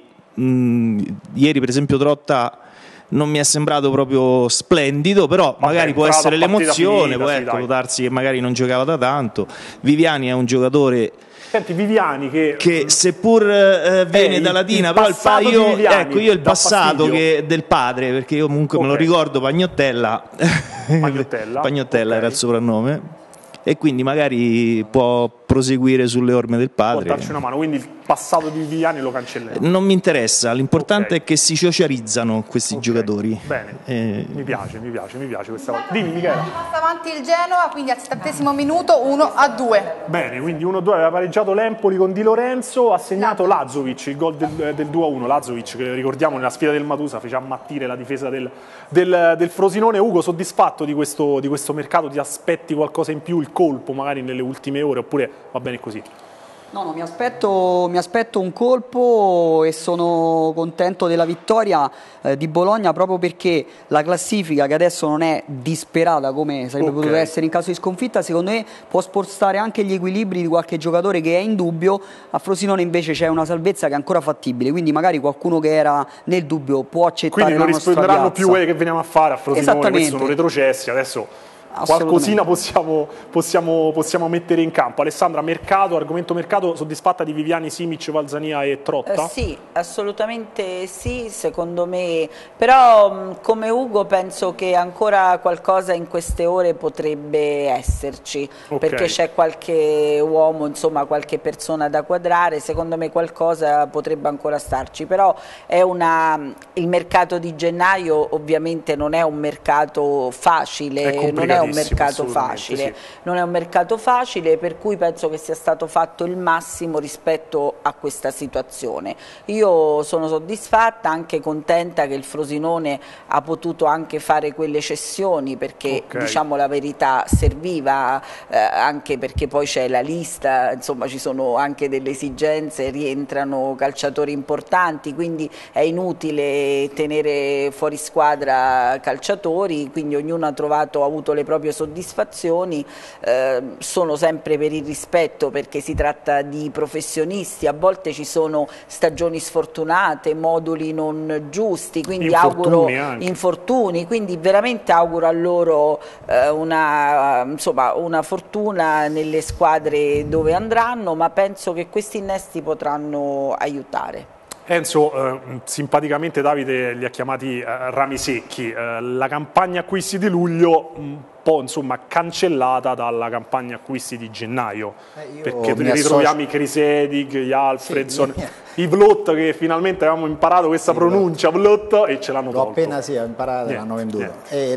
ieri per esempio Trotta non mi è sembrato proprio splendido, però magari può essere l'emozione, può darsi che magari non giocava da tanto. Viviani è un giocatore... Senti, Viviani che seppur viene da Latina, però io il passato del padre, perché io comunque me lo ricordo, Pagnottella era il soprannome, e quindi magari può proseguire sulle orme del padre. Può darci una mano, quindi il passato di Viviani lo cancelliamo. Non mi interessa, l'importante è che si socializzano questi giocatori. Bene, mi piace questa cosa. Dimmi Michela. Passa avanti il Genoa, quindi al 70° minuto 1-2. Bene, quindi 1-2, aveva pareggiato l'Empoli con Di Lorenzo, ha segnato Lazovic, il gol del 2-1. Lazovic, che ricordiamo nella sfida del Matusa fece ammattire la difesa del Frosinone. Ugo, soddisfatto di questo mercato? Ti aspetti qualcosa in più, il colpo magari nelle ultime ore, oppure va bene così? No, mi aspetto un colpo e sono contento della vittoria di Bologna, proprio perché la classifica, che adesso non è disperata come sarebbe potuta essere in caso di sconfitta, secondo me può spostare anche gli equilibri di qualche giocatore che è in dubbio. A Frosinone invece c'è una salvezza che è ancora fattibile, quindi magari qualcuno che era nel dubbio può accettare la nostra piazza. Quindi non risponderanno più che veniamo a fare a Frosinone, questi sono retrocessi, adesso qualcosina possiamo mettere in campo. Alessandra, argomento mercato, soddisfatta di Viviani, Simic, Valzania e Trotta? Sì, assolutamente sì, secondo me, però come Ugo penso che ancora qualcosa in queste ore potrebbe esserci, perché c'è qualche uomo, insomma qualche persona da quadrare, secondo me qualcosa potrebbe ancora starci, però il mercato di gennaio ovviamente non è un mercato facile, non è un mercato facile, per cui penso che sia stato fatto il massimo rispetto a questa situazione. Io sono soddisfatta, anche contenta che il Frosinone ha potuto anche fare quelle cessioni, perché diciamo la verità serviva, anche perché poi c'è la lista, insomma ci sono anche delle esigenze, rientrano calciatori importanti, quindi è inutile tenere fuori squadra calciatori, quindi ognuno ha avuto le proprie soddisfazioni. Sono sempre per il rispetto, perché si tratta di professionisti, a volte ci sono stagioni sfortunate, moduli non giusti, quindi infortuni, quindi veramente auguro a loro una fortuna nelle squadre dove andranno, ma penso che questi innesti potranno aiutare. Enzo, simpaticamente Davide li ha chiamati rami secchi, la campagna acquisti di luglio un po' cancellata dalla campagna acquisti di gennaio, perché ritroviamo i Crisedi, gli Alfredson, i Vlot, che finalmente avevamo imparato questa pronuncia, Vlot, e ce l'hanno tolto. Appena ho imparato l'hanno venduto.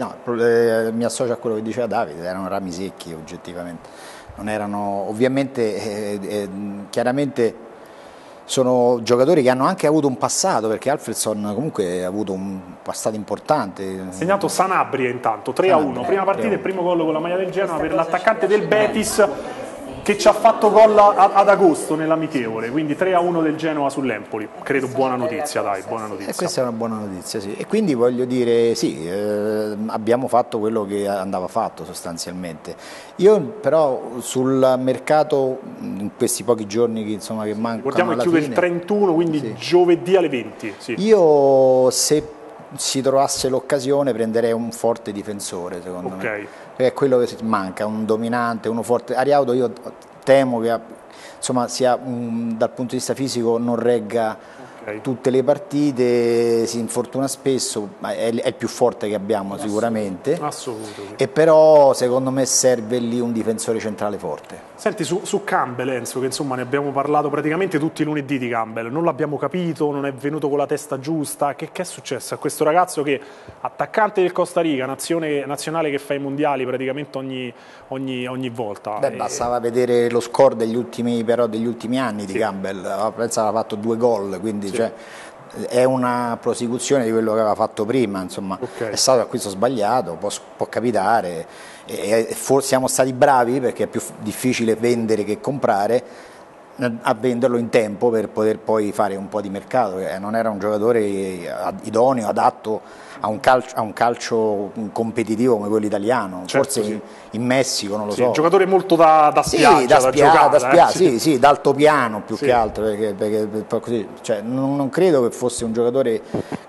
Mi associo a quello che diceva Davide, erano rami secchi oggettivamente, non erano, ovviamente, chiaramente sono giocatori che hanno anche avuto un passato, perché Alfredson comunque ha avuto un passato importante. Segnato Sanabria intanto, 3-1, prima partita e primo gol con la maglia del Genoa per l'attaccante del Betis, che ci ha fatto gol ad agosto nell'amichevole, quindi 3-1 del Genoa sull'Empoli. Credo buona notizia, dai, buona notizia. Questa è una buona notizia, sì. E quindi voglio dire, sì, abbiamo fatto quello che andava fatto sostanzialmente. Io però sul mercato, in questi pochi giorni che mancano, ricordiamo che chiude il 31, quindi giovedì alle 20. Sì. Io, se si trovasse l'occasione, prenderei un forte difensore, secondo me, perché è quello che manca, un dominante, uno forte. Ariaudo io temo che sia dal punto di vista fisico non regga tutte le partite, si infortuna spesso, è il più forte che abbiamo sicuramente, assolutamente. E però secondo me serve lì un difensore centrale forte. Senti, su Campbell, Enzo, che ne abbiamo parlato praticamente tutti i lunedì di Campbell, non l'abbiamo capito, non è venuto con la testa giusta, che è successo a questo ragazzo che, attaccante del Costa Rica, nazionale che fa i mondiali praticamente ogni volta? Bastava vedere lo score degli ultimi anni di Campbell, penso aveva fatto 2 gol, quindi è una prosecuzione di quello che aveva fatto prima, è stato acquisto sbagliato, può capitare, siamo stati bravi, perché è più difficile vendere che comprare, a venderlo in tempo per poter poi fare un po' di mercato. Non era un giocatore idoneo, adatto a un calcio competitivo come quello italiano, forse in Messico, non lo so. Un giocatore molto da spiaggia, da giocare. Sì, d'altopiano più che altro, perché non credo che fosse un giocatore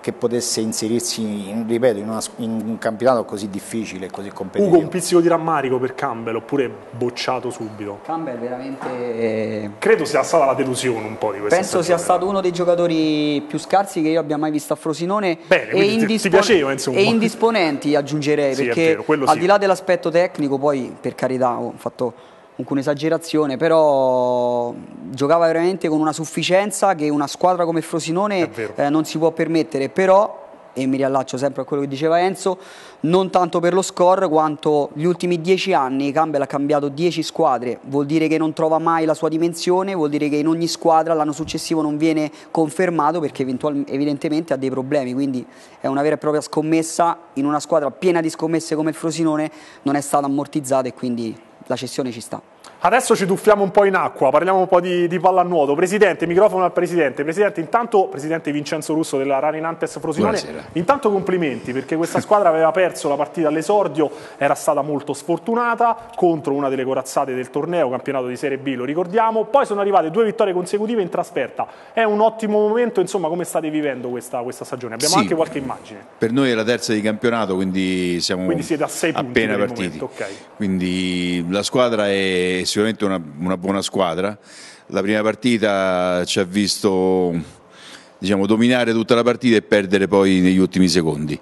che potesse inserirsi, ripeto, in un campionato così difficile e così competitivo. Ugo, un pizzico di rammarico per Campbell oppure bocciato subito? Campbell veramente... Credo sia stata la delusione un po' di questa Penso sia stato uno dei giocatori più scarsi che io abbia mai visto a Frosinone. Bene, ti piaceva, insomma. E indisponenti, aggiungerei, sì, perché vero, al di là dell'aspetto tecnico, poi per carità ho fatto un'esagerazione, però giocava veramente con una sufficienza che una squadra come Frosinone non si può permettere. Però, e mi riallaccio sempre a quello che diceva Enzo, non tanto per lo score quanto gli ultimi 10 anni Campbell ha cambiato 10 squadre, vuol dire che non trova mai la sua dimensione, vuol dire che in ogni squadra l'anno successivo non viene confermato perché evidentemente ha dei problemi, quindi è una vera e propria scommessa in una squadra piena di scommesse come il Frosinone, non è stata ammortizzata e quindi la cessione ci sta. Adesso ci tuffiamo un po' in acqua, parliamo un po' di pallanuoto. Presidente, microfono al Presidente. Presidente, intanto, Presidente Vincenzo Russo della Rari Nantes Frosinone, buonasera. Intanto complimenti, perché questa squadra aveva perso la partita all'esordio, era stata molto sfortunata, contro una delle corazzate del torneo, campionato di Serie B, lo ricordiamo, poi sono arrivate 2 vittorie consecutive in trasferta. È un ottimo momento, insomma, come state vivendo questa stagione? Abbiamo anche qualche immagine. Per noi è la terza di campionato, quindi siete a 6 punti appena partiti. Okay. Quindi la squadra è sicuramente una buona squadra. La prima partita ci ha visto, diciamo, dominare tutta la partita e perdere poi negli ultimi secondi.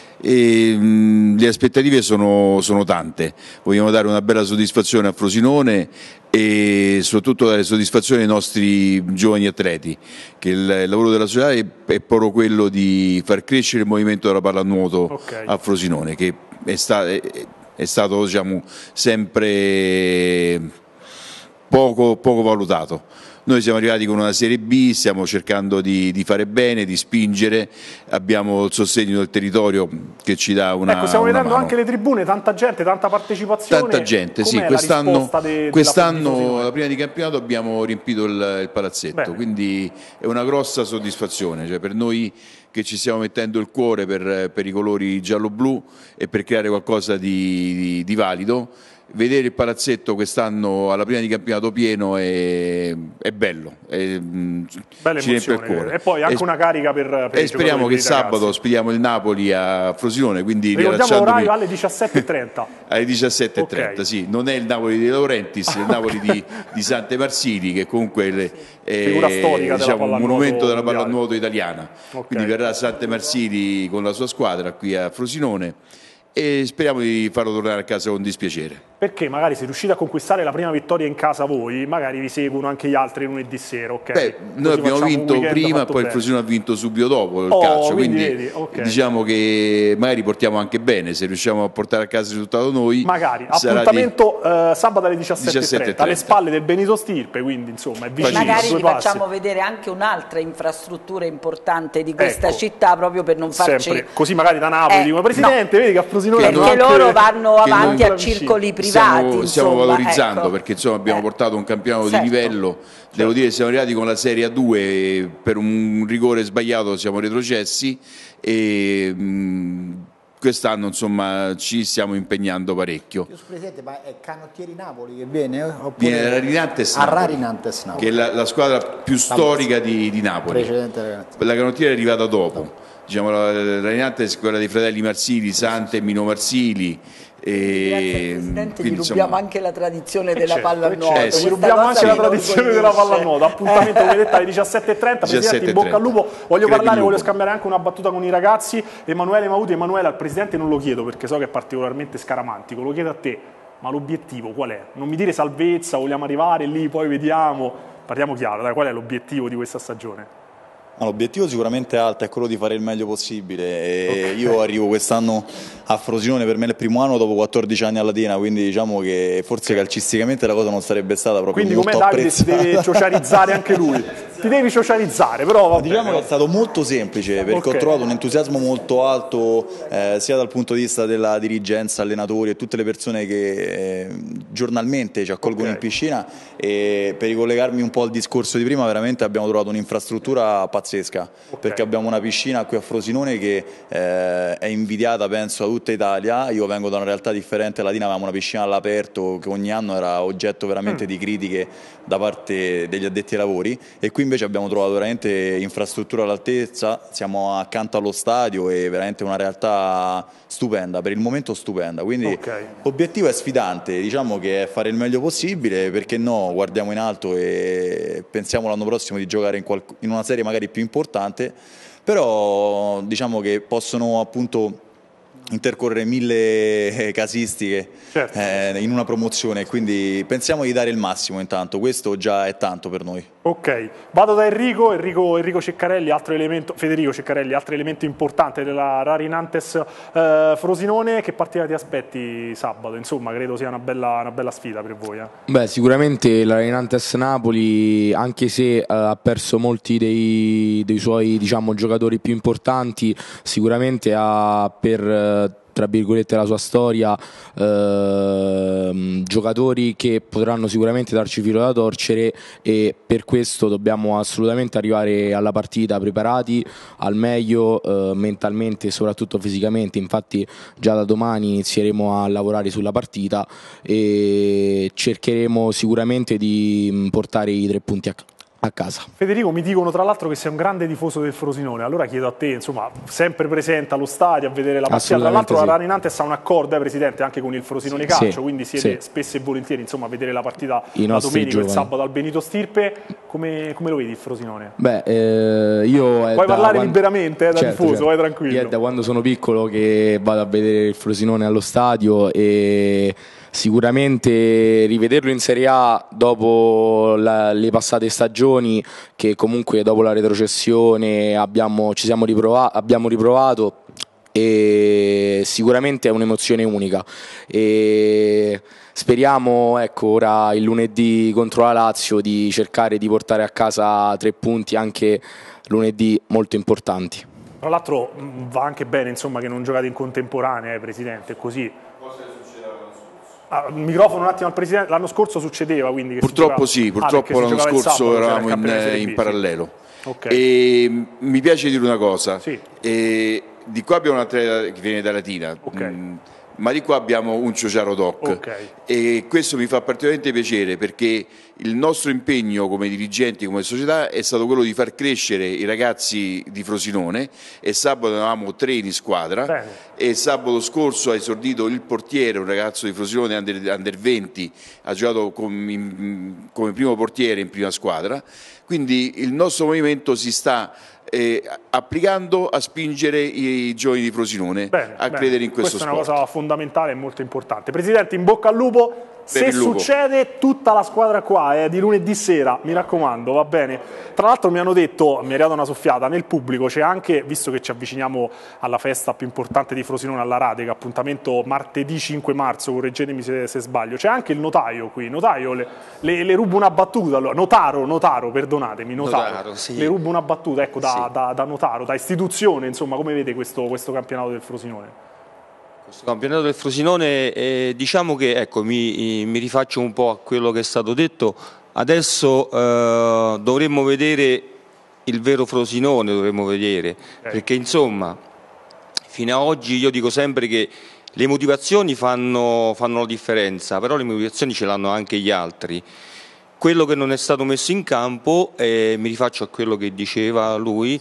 Le aspettative sono tante, vogliamo dare una bella soddisfazione a Frosinone e soprattutto dare soddisfazione ai nostri giovani atleti, che il lavoro della società è proprio quello di far crescere il movimento della pallanuoto a Frosinone, che è stato diciamo, sempre poco valutato. Noi siamo arrivati con una Serie B, stiamo cercando di fare bene, di spingere, abbiamo il sostegno del territorio che ci dà una stiamo vedendo mano. Anche le tribune, tanta gente, tanta partecipazione. Tanta gente, sì, quest'anno la prima di campionato abbiamo riempito il palazzetto, quindi è una grossa soddisfazione, cioè per noi che ci stiamo mettendo il cuore per i colori giallo-blu e per creare qualcosa di valido. Vedere il palazzetto quest'anno alla prima di campionato pieno è bello, ci riempie il cuore. E poi anche una carica per e speriamo che sabato ospitiamo il Napoli a Frosinone, quindi ricordiamo l'orario alle 17:30. Alle 17:30, sì, non è il Napoli di Laurentiis, è il Napoli di Sante Marsili, che comunque figura storica, diciamo, un monumento della pallanuoto italiana. Quindi verrà Sante Marsili con la sua squadra qui a Frosinone e speriamo di farlo tornare a casa con dispiacere. Perché magari se riuscite a conquistare la prima vittoria in casa voi, magari vi seguono anche gli altri lunedì sera, ok? Beh, noi abbiamo vinto prima, poi il Frosinone ha vinto subito dopo il calcio, quindi diciamo che magari portiamo anche bene, se riusciamo a portare a casa il risultato noi. Magari, appuntamento sabato alle 17:30, alle spalle del Benito Stirpe, quindi insomma è vicino. Magari vi facciamo vedere anche un'altra infrastruttura importante di questa città, proprio per non farci... Sempre. Così magari da Napoli dicono, Presidente, vedi che a Frosinone... Perché loro vanno avanti a circoli privati. Stiamo valorizzando, perché insomma abbiamo portato un campionato di livello, devo dire siamo arrivati con la Serie A2, per un rigore sbagliato siamo retrocessi e quest'anno insomma ci stiamo impegnando parecchio. Presidente, ma è Canottieri Napoli che viene? Viene da Rari Nantes Napoli, che è la squadra più storica di Napoli. La Canottieri è arrivata dopo, diciamo, la Rari Nantes è quella dei fratelli Marsili, Sante e Mino Marsili. Grazie Presidente, gli rubiamo anche la tradizione della pallanuoto. Ci rubiamo anche la tradizione della pallanuoto. Appuntamento, come detto, alle 17:30. Presidente, in bocca al lupo. Voglio scambiare anche una battuta con i ragazzi. Emanuele Mauti. Emanuele, al Presidente non lo chiedo perché so che è particolarmente scaramantico, lo chiedo a te. Ma l'obiettivo qual è? Non mi dire salvezza, vogliamo arrivare lì, poi vediamo. Parliamo chiaro, dai, qual è l'obiettivo di questa stagione? L'obiettivo sicuramente alto è quello di fare il meglio possibile e io arrivo quest'anno a Frosinone, per me è il primo anno dopo 14 anni a Latina, quindi diciamo che forse calcisticamente la cosa non sarebbe stata proprio quindi molto apprezzata. Quindi come Davide si deve socializzare anche lui, ti devi socializzare, però vabbè. Diciamo che è stato molto semplice perché ho trovato un entusiasmo molto alto sia dal punto di vista della dirigenza, allenatori e tutte le persone che giornalmente ci accolgono in piscina, e per ricollegarmi un po' al discorso di prima, veramente abbiamo trovato un'infrastruttura pazzesca, perché abbiamo una piscina qui a Frosinone che è invidiata penso a tutta Italia. Io vengo da una realtà differente, a Latina avevamo una piscina all'aperto che ogni anno era oggetto veramente di critiche da parte degli addetti ai lavori, e qui invece abbiamo trovato veramente infrastrutture all'altezza, siamo accanto allo stadio e veramente una realtà stupenda, per il momento stupenda, quindi l'obiettivo è sfidante, diciamo che è fare il meglio possibile, perché no, guardiamo in alto e pensiamo l'anno prossimo di giocare in una serie magari più importante, però diciamo che possono appunto intercorrere 1000 casistiche in una promozione, quindi pensiamo di dare il massimo intanto, questo già è tanto per noi. Ok, vado da Enrico Ceccarelli, Federico Ceccarelli, altro elemento importante della Rari Nantes Frosinone. Che partita ti aspetti sabato? Insomma, credo sia una bella sfida per voi. Beh, sicuramente la Rari Nantes Napoli, anche se ha perso molti dei suoi, diciamo, giocatori più importanti, sicuramente ha tra virgolette la sua storia, giocatori che potranno sicuramente darci filo da torcere, e per questo dobbiamo assolutamente arrivare alla partita preparati al meglio, mentalmente e soprattutto fisicamente. Infatti già da domani inizieremo a lavorare sulla partita e cercheremo sicuramente di portare i 3 punti a casa. Federico, mi dicono tra l'altro che sei un grande tifoso del Frosinone, allora chiedo a te, insomma, sempre presente allo stadio a vedere la partita. Tra l'altro la Rari Nantes ha un accordo, Presidente, anche con il Frosinone Calcio, quindi siete spesso e volentieri, insomma, a vedere la partita la domenica, il sabato al Benito Stirpe. Come lo vedi il Frosinone? Beh, io puoi parlare liberamente da tifoso, vai tranquillo. Io è da quando sono piccolo che vado a vedere il Frosinone allo stadio, e sicuramente rivederlo in Serie A dopo le passate stagioni, che comunque dopo la retrocessione abbiamo riprovato, e sicuramente è un'emozione unica, e speriamo, ecco, ora il lunedì contro la Lazio di cercare di portare a casa 3 punti anche lunedì molto importanti. Tra l'altro va anche bene, insomma, che non giocate in contemporanea, Presidente, così. Microfono un attimo al Presidente. L'anno scorso succedeva, quindi che purtroppo purtroppo l'anno scorso eravamo in parallelo. E mi piace dire una cosa, di qua abbiamo un atleta che viene da Latina, ma di qua abbiamo un Ciociaro Doc, e questo mi fa particolarmente piacere, perché il nostro impegno come dirigenti, come società, è stato quello di far crescere i ragazzi di Frosinone, e sabato avevamo 3 in squadra. E sabato scorso ha esordito il portiere, un ragazzo di Frosinone under 20, ha giocato come primo portiere in prima squadra, quindi il nostro movimento si sta applicando a spingere i giovani di Frosinone a credere in questo sport. Questa è una cosa fondamentale e molto importante. Presidente, in bocca al lupo. Se succede, tutta la squadra qua di lunedì sera, mi raccomando, va bene? Tra l'altro mi hanno detto, mi è arrivata una soffiata, nel pubblico c'è anche, visto che ci avviciniamo alla festa più importante di Frosinone, alla Radega, appuntamento martedì 5 marzo, correggetemi se sbaglio, c'è anche il notaio qui. Notaio, le rubo una battuta, notaro, perdonatemi, notaro, sì. Le rubo una battuta, ecco, da notaro, da istituzione, insomma, come vede questo campionato del Frosinone? Questo campionato del Frosinone, diciamo che, ecco, mi rifaccio un po' a quello che è stato detto. Adesso dovremmo vedere il vero Frosinone, perché insomma fino ad oggi io dico sempre che le motivazioni fanno la differenza, però le motivazioni ce l'hanno anche gli altri. Quello che non è stato messo in campo, mi rifaccio a quello che diceva lui,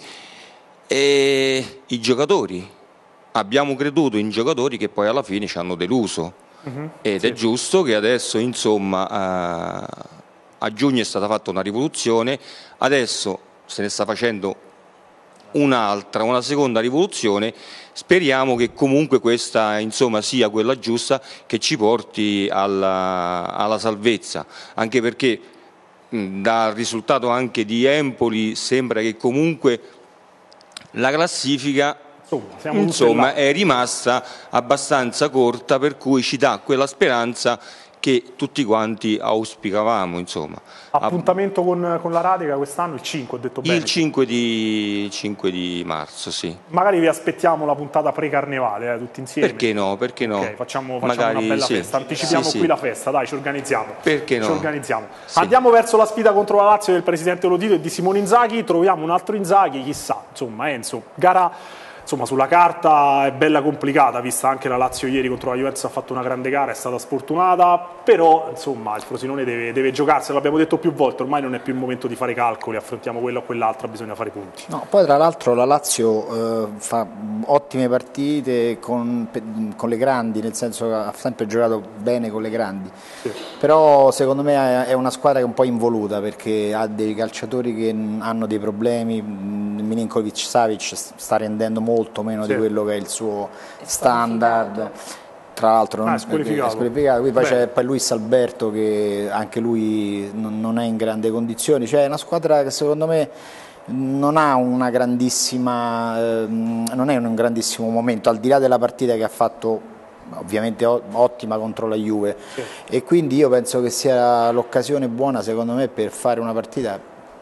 i giocatori. Abbiamo creduto in giocatori che poi alla fine ci hanno deluso, ed è giusto che adesso, insomma, a giugno è stata fatta una rivoluzione, adesso se ne sta facendo una seconda rivoluzione. Speriamo che comunque questa, insomma, sia quella giusta, che ci porti alla salvezza, anche perché dal risultato anche di Empoli sembra che comunque la classifica insomma è rimasta abbastanza corta, per cui ci dà quella speranza che tutti quanti auspicavamo, insomma. Appuntamento con la Radega quest'anno, il 5, ho detto bene? Il 5 di marzo, sì. Magari vi aspettiamo la puntata pre-carnevale, tutti insieme. Perché no? Okay, facciamo magari, una bella festa, anticipiamo qui la festa, dai, ci organizziamo. Perché no? Ci organizziamo. Andiamo verso la sfida contro la Lazio del Presidente Lotito e di Simone Inzaghi, troviamo un altro Inzaghi, chissà, insomma, Enzo, gara insomma sulla carta è bella complicata, vista anche la Lazio ieri contro la Juventus ha fatto una grande gara, è stata sfortunata, però insomma il Frosinone deve giocarsi, l'abbiamo detto più volte, ormai non è più il momento di fare calcoli, affrontiamo quella o quell'altra, bisogna fare punti. No, poi tra l'altro la Lazio fa ottime partite con le grandi, nel senso che ha sempre giocato bene con le grandi, sì. Però secondo me è una squadra che è un po' involuta perché ha dei calciatori che hanno dei problemi, Milinkovic-Savic sta rendendo molto meno sì. di quello che è il suo standard, tra l'altro è squalificato. Qui poi c'è Luis Alberto che anche lui non è in grande condizioni, cioè è una squadra che secondo me non ha una grandissima, non è in un grandissimo momento, al di là della partita che ha fatto ovviamente ottima contro la Juve, sì. E quindi io penso che sia l'occasione buona secondo me per fare una partita,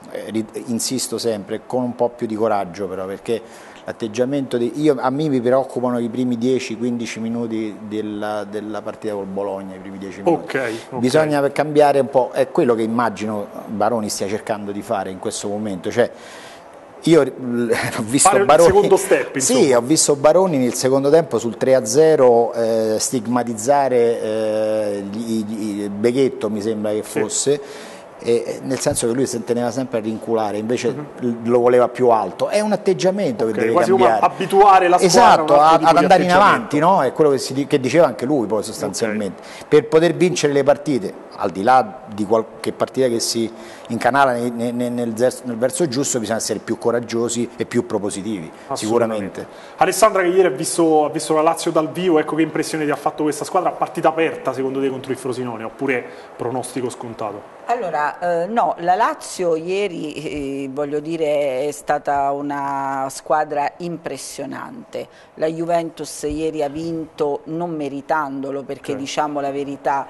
insisto sempre, con un po' più di coraggio però, perché l'atteggiamento a me mi preoccupano i primi 10-15 minuti della partita col Bologna, i primi 10 minuti. Okay. Bisogna cambiare un po', è quello che immagino Baroni stia cercando di fare in questo momento, cioè io ho visto Baroni, secondo step, sì, ho visto Baroni nel secondo tempo sul 3-0 stigmatizzare Beghetto, mi sembra che fosse, sì. Nel senso che lui si teneva sempre a rinculare, invece lo voleva più alto. È un atteggiamento che deve quasi cambiare. Come abituare la squadra, esatto, ad andare in avanti, no? È quello che diceva anche lui poi sostanzialmente. Per poter vincere le partite, al di là di qualche partita che si incanala nel verso giusto, bisogna essere più coraggiosi e più propositivi, sicuramente. Alessandra, che ieri ha visto la Lazio dal vivo, ecco, che impressione ti ha fatto questa squadra? Partita aperta secondo te contro il Frosinone oppure pronostico scontato? Allora, no, la Lazio ieri, voglio dire, è stata una squadra impressionante. La Juventus ieri ha vinto non meritandolo, perché diciamo la verità,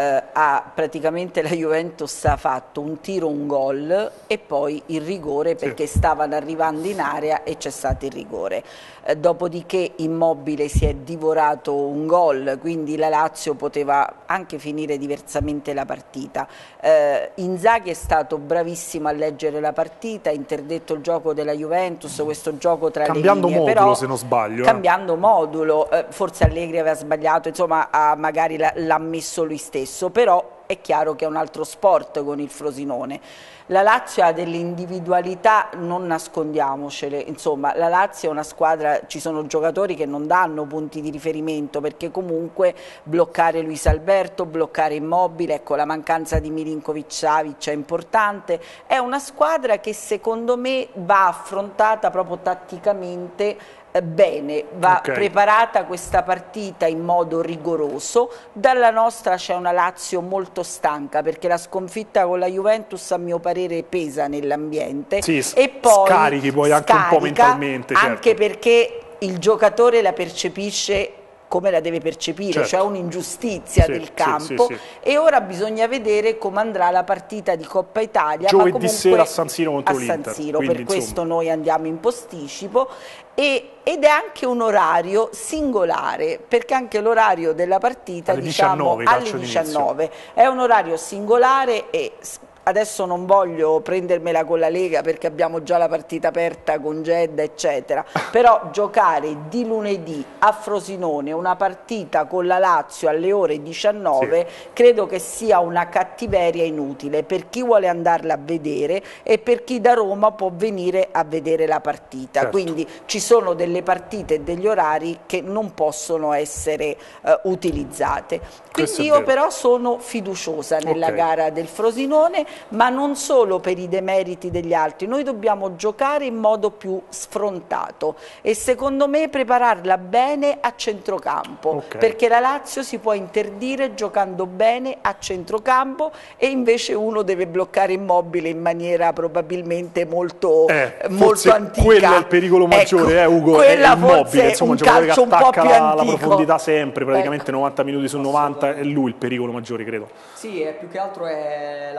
praticamente la Juventus ha fatto un tiro, un gol e poi il rigore, perché stavano arrivando in area e c'è stato il rigore. Dopodiché Immobile si è divorato un gol, quindi la Lazio poteva anche finire diversamente la partita. Inzaghi è stato bravissimo a leggere la partita, ha interdetto il gioco della Juventus, questo gioco tra cambiando le linee, modulo, però, se non sbaglio. Cambiando modulo, forse Allegri aveva sbagliato, insomma magari l'ha messo lui stesso, però è chiaro che è un altro sport con il Frosinone. La Lazio ha delle individualità, non nascondiamocele, insomma la Lazio è una squadra, ci sono giocatori che non danno punti di riferimento, perché comunque bloccare Luis Alberto, bloccare Immobile, ecco, la mancanza di Milinkovic-Savic è importante. È una squadra che secondo me va affrontata proprio tatticamente bene, va preparata questa partita in modo rigoroso. Dalla nostra c'è una Lazio molto stanca, perché la sconfitta con la Juventus a mio parere pesa nell'ambiente, e poi scarichi poi anche un po' mentalmente, anche perché il giocatore la percepisce come la deve percepire, cioè un'ingiustizia del campo, e ora bisogna vedere come andrà la partita di Coppa Italia, giovedì sera a San Siro contro l'Inter. San Siro, per questo noi andiamo in posticipo, ed è anche un orario singolare, perché anche l'orario della partita alle 19 è un orario singolare, e adesso non voglio prendermela con la Lega perché abbiamo già la partita aperta con Gedda eccetera, però giocare di lunedì a Frosinone una partita con la Lazio alle ore 19 credo che sia una cattiveria inutile per chi vuole andarla a vedere e per chi da Roma può venire a vedere la partita. Quindi ci sono delle partite e degli orari che non possono essere utilizzate. Quindi io però sono fiduciosa nella gara del Frosinone, ma non solo per i demeriti degli altri. Noi dobbiamo giocare in modo più sfrontato e secondo me prepararla bene a centrocampo, perché la Lazio si può interdire giocando bene a centrocampo, e invece uno deve bloccare Immobile in maniera probabilmente molto antica. Quello è il pericolo maggiore, Ugo, è Immobile, insomma, un giocatore che attacca la profondità sempre, praticamente 90 minuti su 90, è lui il pericolo maggiore, credo. Sì, più che altro è la fase di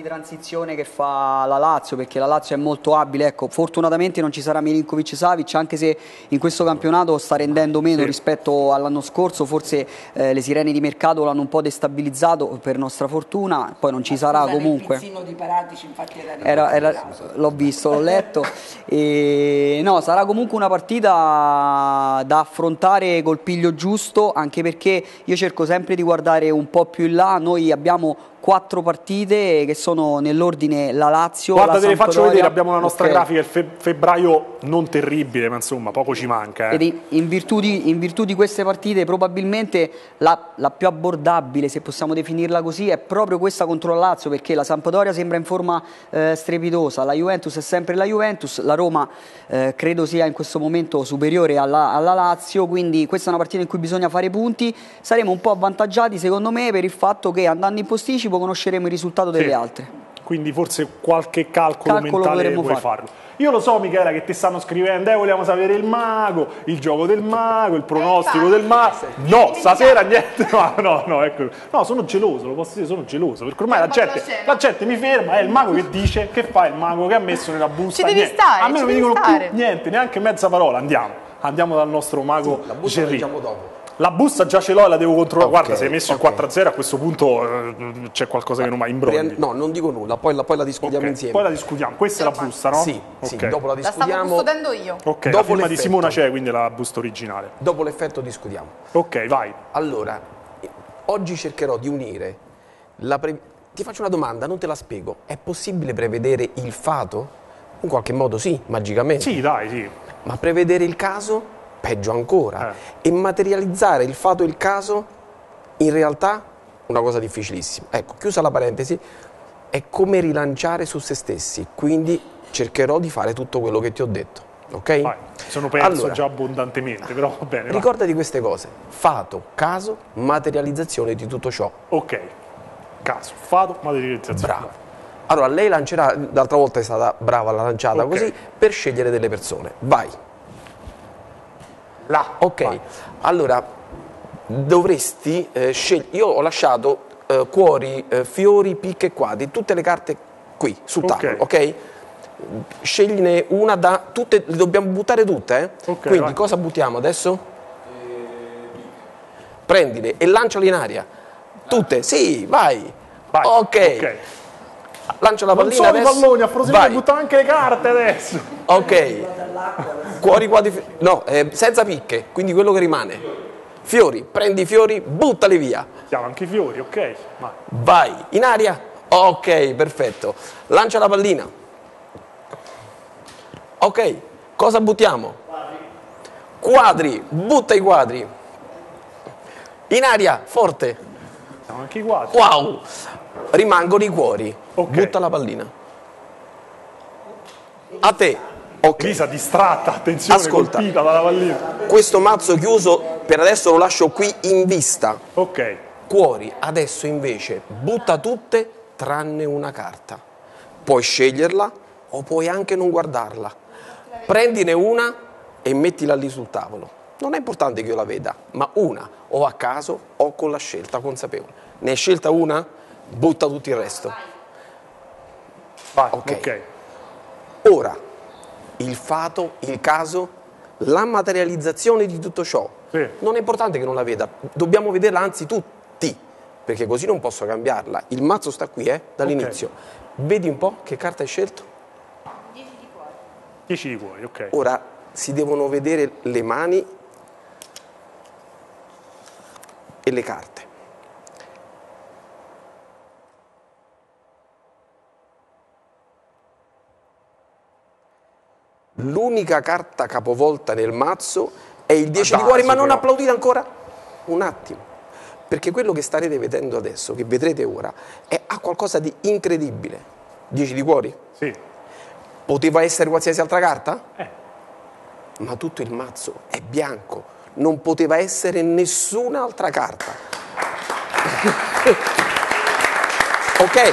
transizione che fa la Lazio, perché la Lazio è molto abile. Ecco, fortunatamente non ci sarà Milinkovic-Savic, anche se in questo campionato sta rendendo meno rispetto all'anno scorso. Forse le sirene di mercato l'hanno un po' destabilizzato, per nostra fortuna. Poi non ci sarà comunque. Il pizzino di Paratici, infatti L'ho visto, l'ho letto. E, no, sarà comunque una partita da affrontare col piglio giusto, anche perché io cerco sempre di guardare un po' più in là. Noi abbiamo 4 partite che sono nell'ordine la Lazio. Guarda, la te le faccio Sampdoria. vedere, abbiamo la nostra Ok. grafica, il febbraio non terribile, ma insomma poco ci manca. Ed in virtù di queste partite probabilmente la più abbordabile, se possiamo definirla così, è proprio questa contro la Lazio, perché la Sampdoria sembra in forma strepitosa, la Juventus è sempre la Juventus, la Roma credo sia in questo momento superiore alla Lazio, quindi questa è una partita in cui bisogna fare punti. Saremo un po' avvantaggiati secondo me per il fatto che andando in posticipo conosceremo il risultato delle altre. Quindi forse qualche calcolo mentale dovremmo puoi farlo. Io lo so, Michela, che ti stanno scrivendo, vogliamo sapere il mago, il gioco del mago, il pronostico del mago. No, stasera niente. No, ecco. No, sono geloso, lo posso dire, sono geloso, perché ormai la gente mi ferma, è il mago che dice, che fa il mago che ha messo nella busta? Ci devi Niente. stare, A me ci non mi devi dicono stare. più niente, neanche mezza parola, andiamo dal nostro mago La busta la Gerry. diciamo dopo. La busta già ce l'ho e la devo controllare. Ok, Guarda, se hai messo il 4-0 a questo punto c'è qualcosa che non va in brogli. No, non dico nulla, poi la discutiamo insieme. Poi la discutiamo. Questa è la busta, no? Sì, sì, Ok. dopo la La stavo discutiamo. custodendo io. Ok, la Dopo firma di l'effetto. Simona c'è, quindi la busta originale. Dopo l'effetto discutiamo. Ok, vai. Allora, oggi cercherò di unire ti faccio una domanda, non te la spiego. È possibile prevedere il fato? In qualche modo sì, magicamente. Sì, dai, sì. Ma prevedere il caso? Peggio ancora. E materializzare il fato e il caso, in realtà, una cosa difficilissima. Ecco, chiusa la parentesi, è come rilanciare su se stessi. Quindi cercherò di fare tutto quello che ti ho detto. Ok? Vai. Sono perso Allora, già abbondantemente, però va bene. vai. ricordati queste cose. Fato, caso, materializzazione di tutto ciò. Ok. Caso, fato, materializzazione. Bravo. Allora, lei lancerà, l'altra volta è stata brava alla lanciata, Ok. così, per scegliere delle persone. Vai. Là. Ok. Vai. Allora, dovresti scegliere. Io ho lasciato cuori, fiori, picche e quadri, tutte le carte qui, sul tavolo, ok? Scegline una da tutte, le dobbiamo buttare tutte, eh? Ok, Quindi vai. cosa buttiamo adesso? Prendile e lanciale in aria. Tutte, sì, vai. Vai. Ok. Lancia la Non pallina sono i adesso. palloni, a Frosinone Vai. buttano anche le carte adesso. Ok. Cuori, quadri, no, senza picche, quindi quello che rimane. Fiori, prendi i fiori, buttali via. Siamo anche i fiori, ok. Vai, in aria. Ok, perfetto. Lancia la pallina. Ok, cosa buttiamo? Quadri, butta i quadri. In aria, forte. Siamo anche i quadri. Wow. Rimangono i cuori. Ok. Butta la pallina. A te. Ok. Lisa distratta, attenzione, Ascolta. colpita dalla pallina. Questo mazzo chiuso per adesso lo lascio qui in vista. Ok. Cuori, adesso invece butta tutte tranne una carta. Puoi sceglierla o puoi anche non guardarla. Prendine una e mettila lì sul tavolo. Non è importante che io la veda, ma una, o a caso o con la scelta consapevole. Ne hai scelta una? Butta tutto il resto. Vai, Ok. Ora, il fato, il caso, la materializzazione di tutto ciò. Sì. Non è importante che non la veda, dobbiamo vederla anzi tutti, perché così non posso cambiarla. Il mazzo sta qui, dall'inizio. Vedi un po' che carta hai scelto? 10 di cuori, ok. Ora si devono vedere le mani e le carte. L'unica carta capovolta nel mazzo è il 10 di cuori, ma non applaudite ancora? Un attimo. Perché quello che starete vedendo adesso, che vedrete ora, ha qualcosa di incredibile. 10 di cuori? Sì. Poteva essere qualsiasi altra carta? Ma tutto il mazzo è bianco, non poteva essere nessun'altra carta. Ok?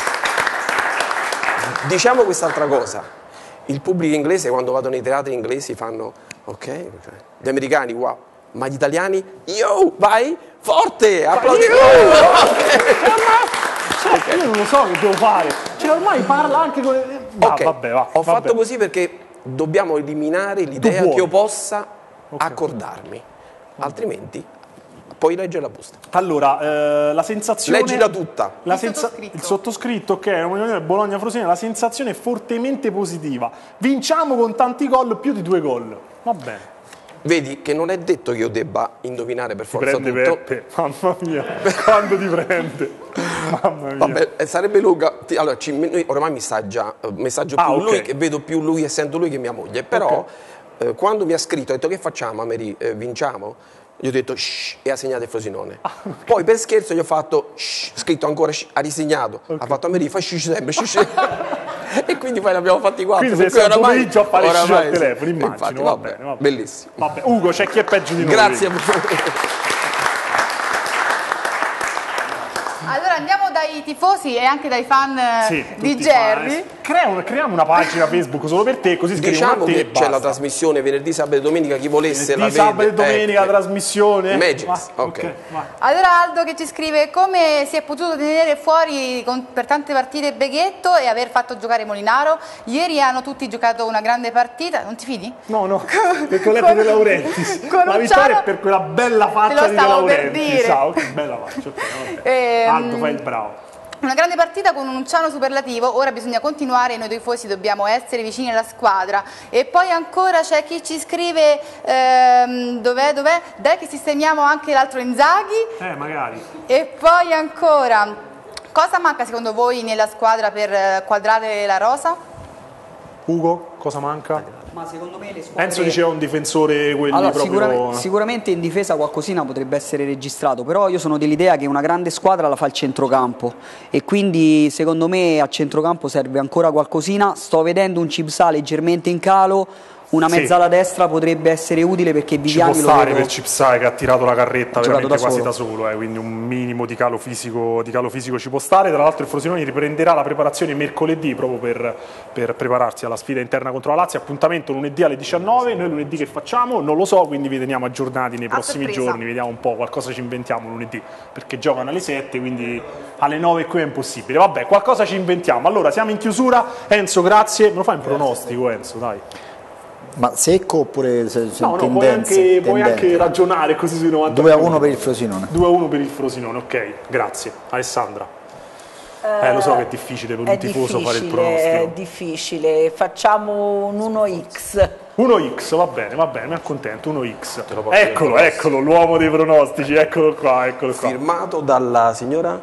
Diciamo quest'altra cosa. Il pubblico inglese, quando vado nei teatri inglesi, fanno ok, gli americani wow, ma gli italiani yo, vai, forte, applaudi. Io non lo so che devo fare. Cioè, ormai parla anche con... Ho fatto così perché dobbiamo eliminare l'idea che io possa accordarmi. Altrimenti puoi leggere la busta. Allora, la sensazione... Leggila tutta. Il sottoscritto, ok, è un'unione Bologna-Frosinone, la sensazione è fortemente positiva. Vinciamo con tanti gol, più di 2 gol. Va bene. Vedi che non è detto che io debba indovinare per forza tutto. Peppe, mamma mia, quando ti prende? Mamma mia. Vabbè, sarebbe lunga. Allora, ormai messaggio più lui, che vedo più lui e sento lui che mia moglie. Però quando mi ha scritto, ha detto: che facciamo, Ameri? Vinciamo? Gli ho detto shh, e ha segnato il Frosinone. Poi per scherzo gli ho fatto shh, scritto ancora shh, ha risegnato. Ha fatto Ameri, fai shh sempre, shh. E quindi poi l'abbiamo fatti 4. Quindi sei stato pomeriggio a fare shh al telefono, immagino. Infatti, va bene. Bellissimo. Vabbè. Ugo, c'è chi è peggio di noi. Grazie. Allora andiamo dai tifosi e anche dai fan di Gerry. Creiamo una pagina Facebook solo per te, così scriviamo diciamo a te che c'è la trasmissione venerdì, sabato e domenica, chi volesse la vede. Sabato e domenica trasmissione. Magix, ok. Allora Aldo che ci scrive: come si è potuto tenere fuori per tante partite Beghetto e aver fatto giocare Molinaro? Ieri hanno tutti giocato una grande partita. Non ti fidi? No, perché ho letto De Laurentiis. La vittoria è per quella bella faccia di De Laurentiis. Che bella faccia. Aldo, fai il bravo. Una grande partita con un Unciano superlativo, ora bisogna continuare, noi tifosi dobbiamo essere vicini alla squadra. E poi ancora c'è chi ci scrive, dov'è? Dai che sistemiamo anche l'altro Inzaghi. Magari. E poi ancora, cosa manca secondo voi nella squadra per quadrare la rosa? Ugo, cosa manca? Ma secondo me le squadre... Enzo diceva un difensore proprio... Sicuramente in difesa qualcosina potrebbe essere registrato, però io sono dell'idea che una grande squadra la fa il centrocampo e quindi secondo me a centrocampo serve ancora qualcosina. Sto vedendo un Cipsà leggermente in calo, una mezzala destra potrebbe essere utile perché Viviani ci può stare per Cipsai che ha tirato la carretta veramente quasi da solo, quindi un minimo di calo fisico ci può stare. Tra l'altro il Frosinone riprenderà la preparazione mercoledì proprio per prepararsi alla sfida interna contro la Lazio. Appuntamento lunedì alle 19. Noi lunedì che facciamo? Non lo so, quindi vi teniamo aggiornati nei prossimi giorni, vediamo un po', qualcosa ci inventiamo lunedì perché giocano alle 7, quindi alle 9 qui è impossibile. Vabbè, qualcosa ci inventiamo. Allora siamo in chiusura. Enzo, grazie. Me lo fai un pronostico, Enzo, dai. Ma secco oppure puoi anche ragionare così sui 90 2-1 per il Frosinone. 2-1 per il Frosinone, ok, grazie. Alessandra. Lo so che è difficile per un tifoso fare il pronostico. È difficile, facciamo un 1x. 1x, va bene, mi accontento, 1x. Eccolo, l'uomo dei pronostici, eccolo qua. Firmato dalla signora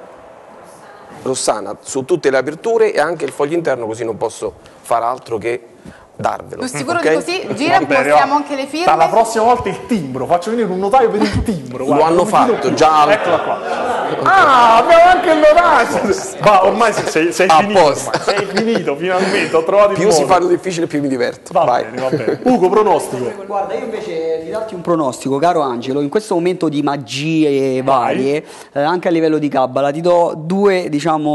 Rossana su tutte le aperture e anche il foglio interno, così non posso fare altro che darvelo. Sicuro di così, gira, postiamo anche le firme. Dalla prossima volta il timbro, faccio venire un notaio per il timbro. Lo hanno fatto già. Eccola qua. Abbiamo anche il notaio. Ma ormai sei finito. Sei finito, finalmente. Ho trovato il modo. Più si fa difficile, più mi diverto. Va bene. Ugo, pronostico. Guarda, io invece di darti un pronostico, caro Angelo, in questo momento di magie varie, anche a livello di cabala, ti do due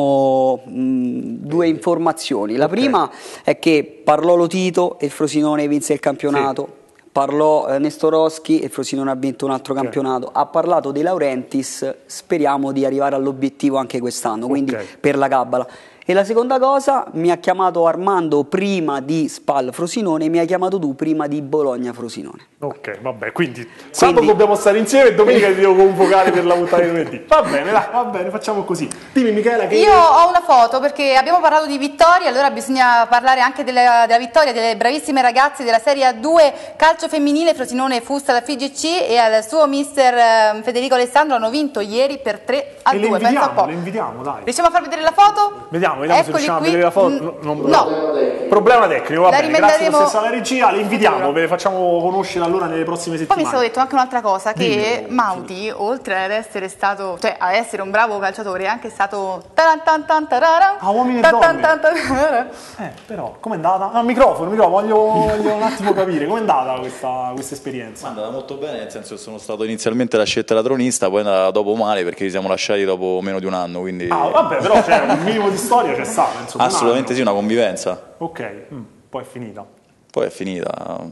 informazioni. La prima è che parlò Lotito e il Frosinone vinse il campionato. Parlò Nestorowski e il Frosinone ha vinto un altro campionato. Ha parlato De Laurentiis, speriamo di arrivare all'obiettivo anche quest'anno, quindi per la cabala. E la seconda cosa, mi ha chiamato Armando prima di Spal Frosinone e mi hai chiamato tu prima di Bologna Frosinone. Ok, vabbè, quindi sabato dobbiamo stare insieme e domenica ti devo convocare per la puntata di lunedì. Va bene, facciamo così. Dimmi Michela che... Io ho una foto perché abbiamo parlato di vittorie, allora bisogna parlare anche della vittoria delle bravissime ragazze della Serie A2 calcio femminile. Frosinone Fusta da FIGC e al suo mister Federico Alessandro hanno vinto ieri per 3-2. Pensa un po'. Le invitiamo, dai. Riusciamo a far vedere la foto? Vediamo se riusciamo a vedere la foto. No. Problema tecnico, va bene. Grazie lo stesso alla regia, le invitiamo, ve le facciamo conoscere allora nelle prossime settimane. Poi mi è stato detto anche un'altra cosa, che Mauti, oltre ad essere stato, cioè a essere un bravo calciatore, è anche stato uomini e donne. Però, com'è andata? No, microfono, voglio un attimo capire, com'è andata questa esperienza? È andata molto bene, nel senso che sono stato inizialmente la scelta da tronista, poi è andata dopo male perché ci siamo lasciati dopo meno di un anno, quindi... vabbè, però c'è un minimo di storia c'è stato, insomma. Assolutamente sì, una convivenza. Ok, poi è finita. Poi è finita.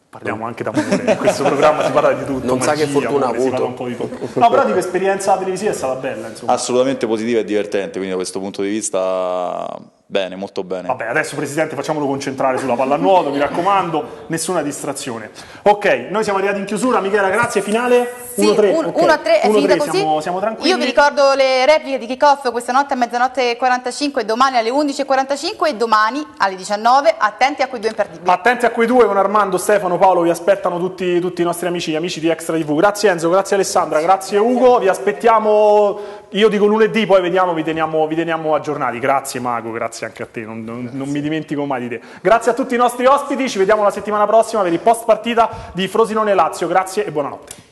Parliamo anche d'amore, in questo programma si parla di tutto. Non magia, sa che fortuna ha amore, si parla avuto. un po' di tutto. No, però di esperienza televisiva è stata bella, insomma. Assolutamente positiva e divertente, quindi da questo punto di vista bene, molto bene. Vabbè, adesso Presidente facciamolo concentrare sulla pallanuoto, mi raccomando, nessuna distrazione. Ok, noi siamo arrivati in chiusura, Michela, grazie, finale 1-3. 1-3 è finita così. Siamo tranquilli. Io vi ricordo le repliche di kick-off questa notte a mezzanotte e 45, domani alle 11:45 e domani alle 19. Attenti a quei due imperdibili. Attenti a quei due, con Armando, Stefano, Paolo, vi aspettano tutti i nostri amici di Extra TV. Grazie Enzo, grazie Alessandra, grazie Ugo, vi aspettiamo, io dico lunedì, poi vediamo, vi teniamo aggiornati. Grazie Mago, grazie anche a te, non mi dimentico mai di te. Grazie a tutti i nostri ospiti, ci vediamo la settimana prossima per il post partita di Frosinone Lazio, grazie e buonanotte.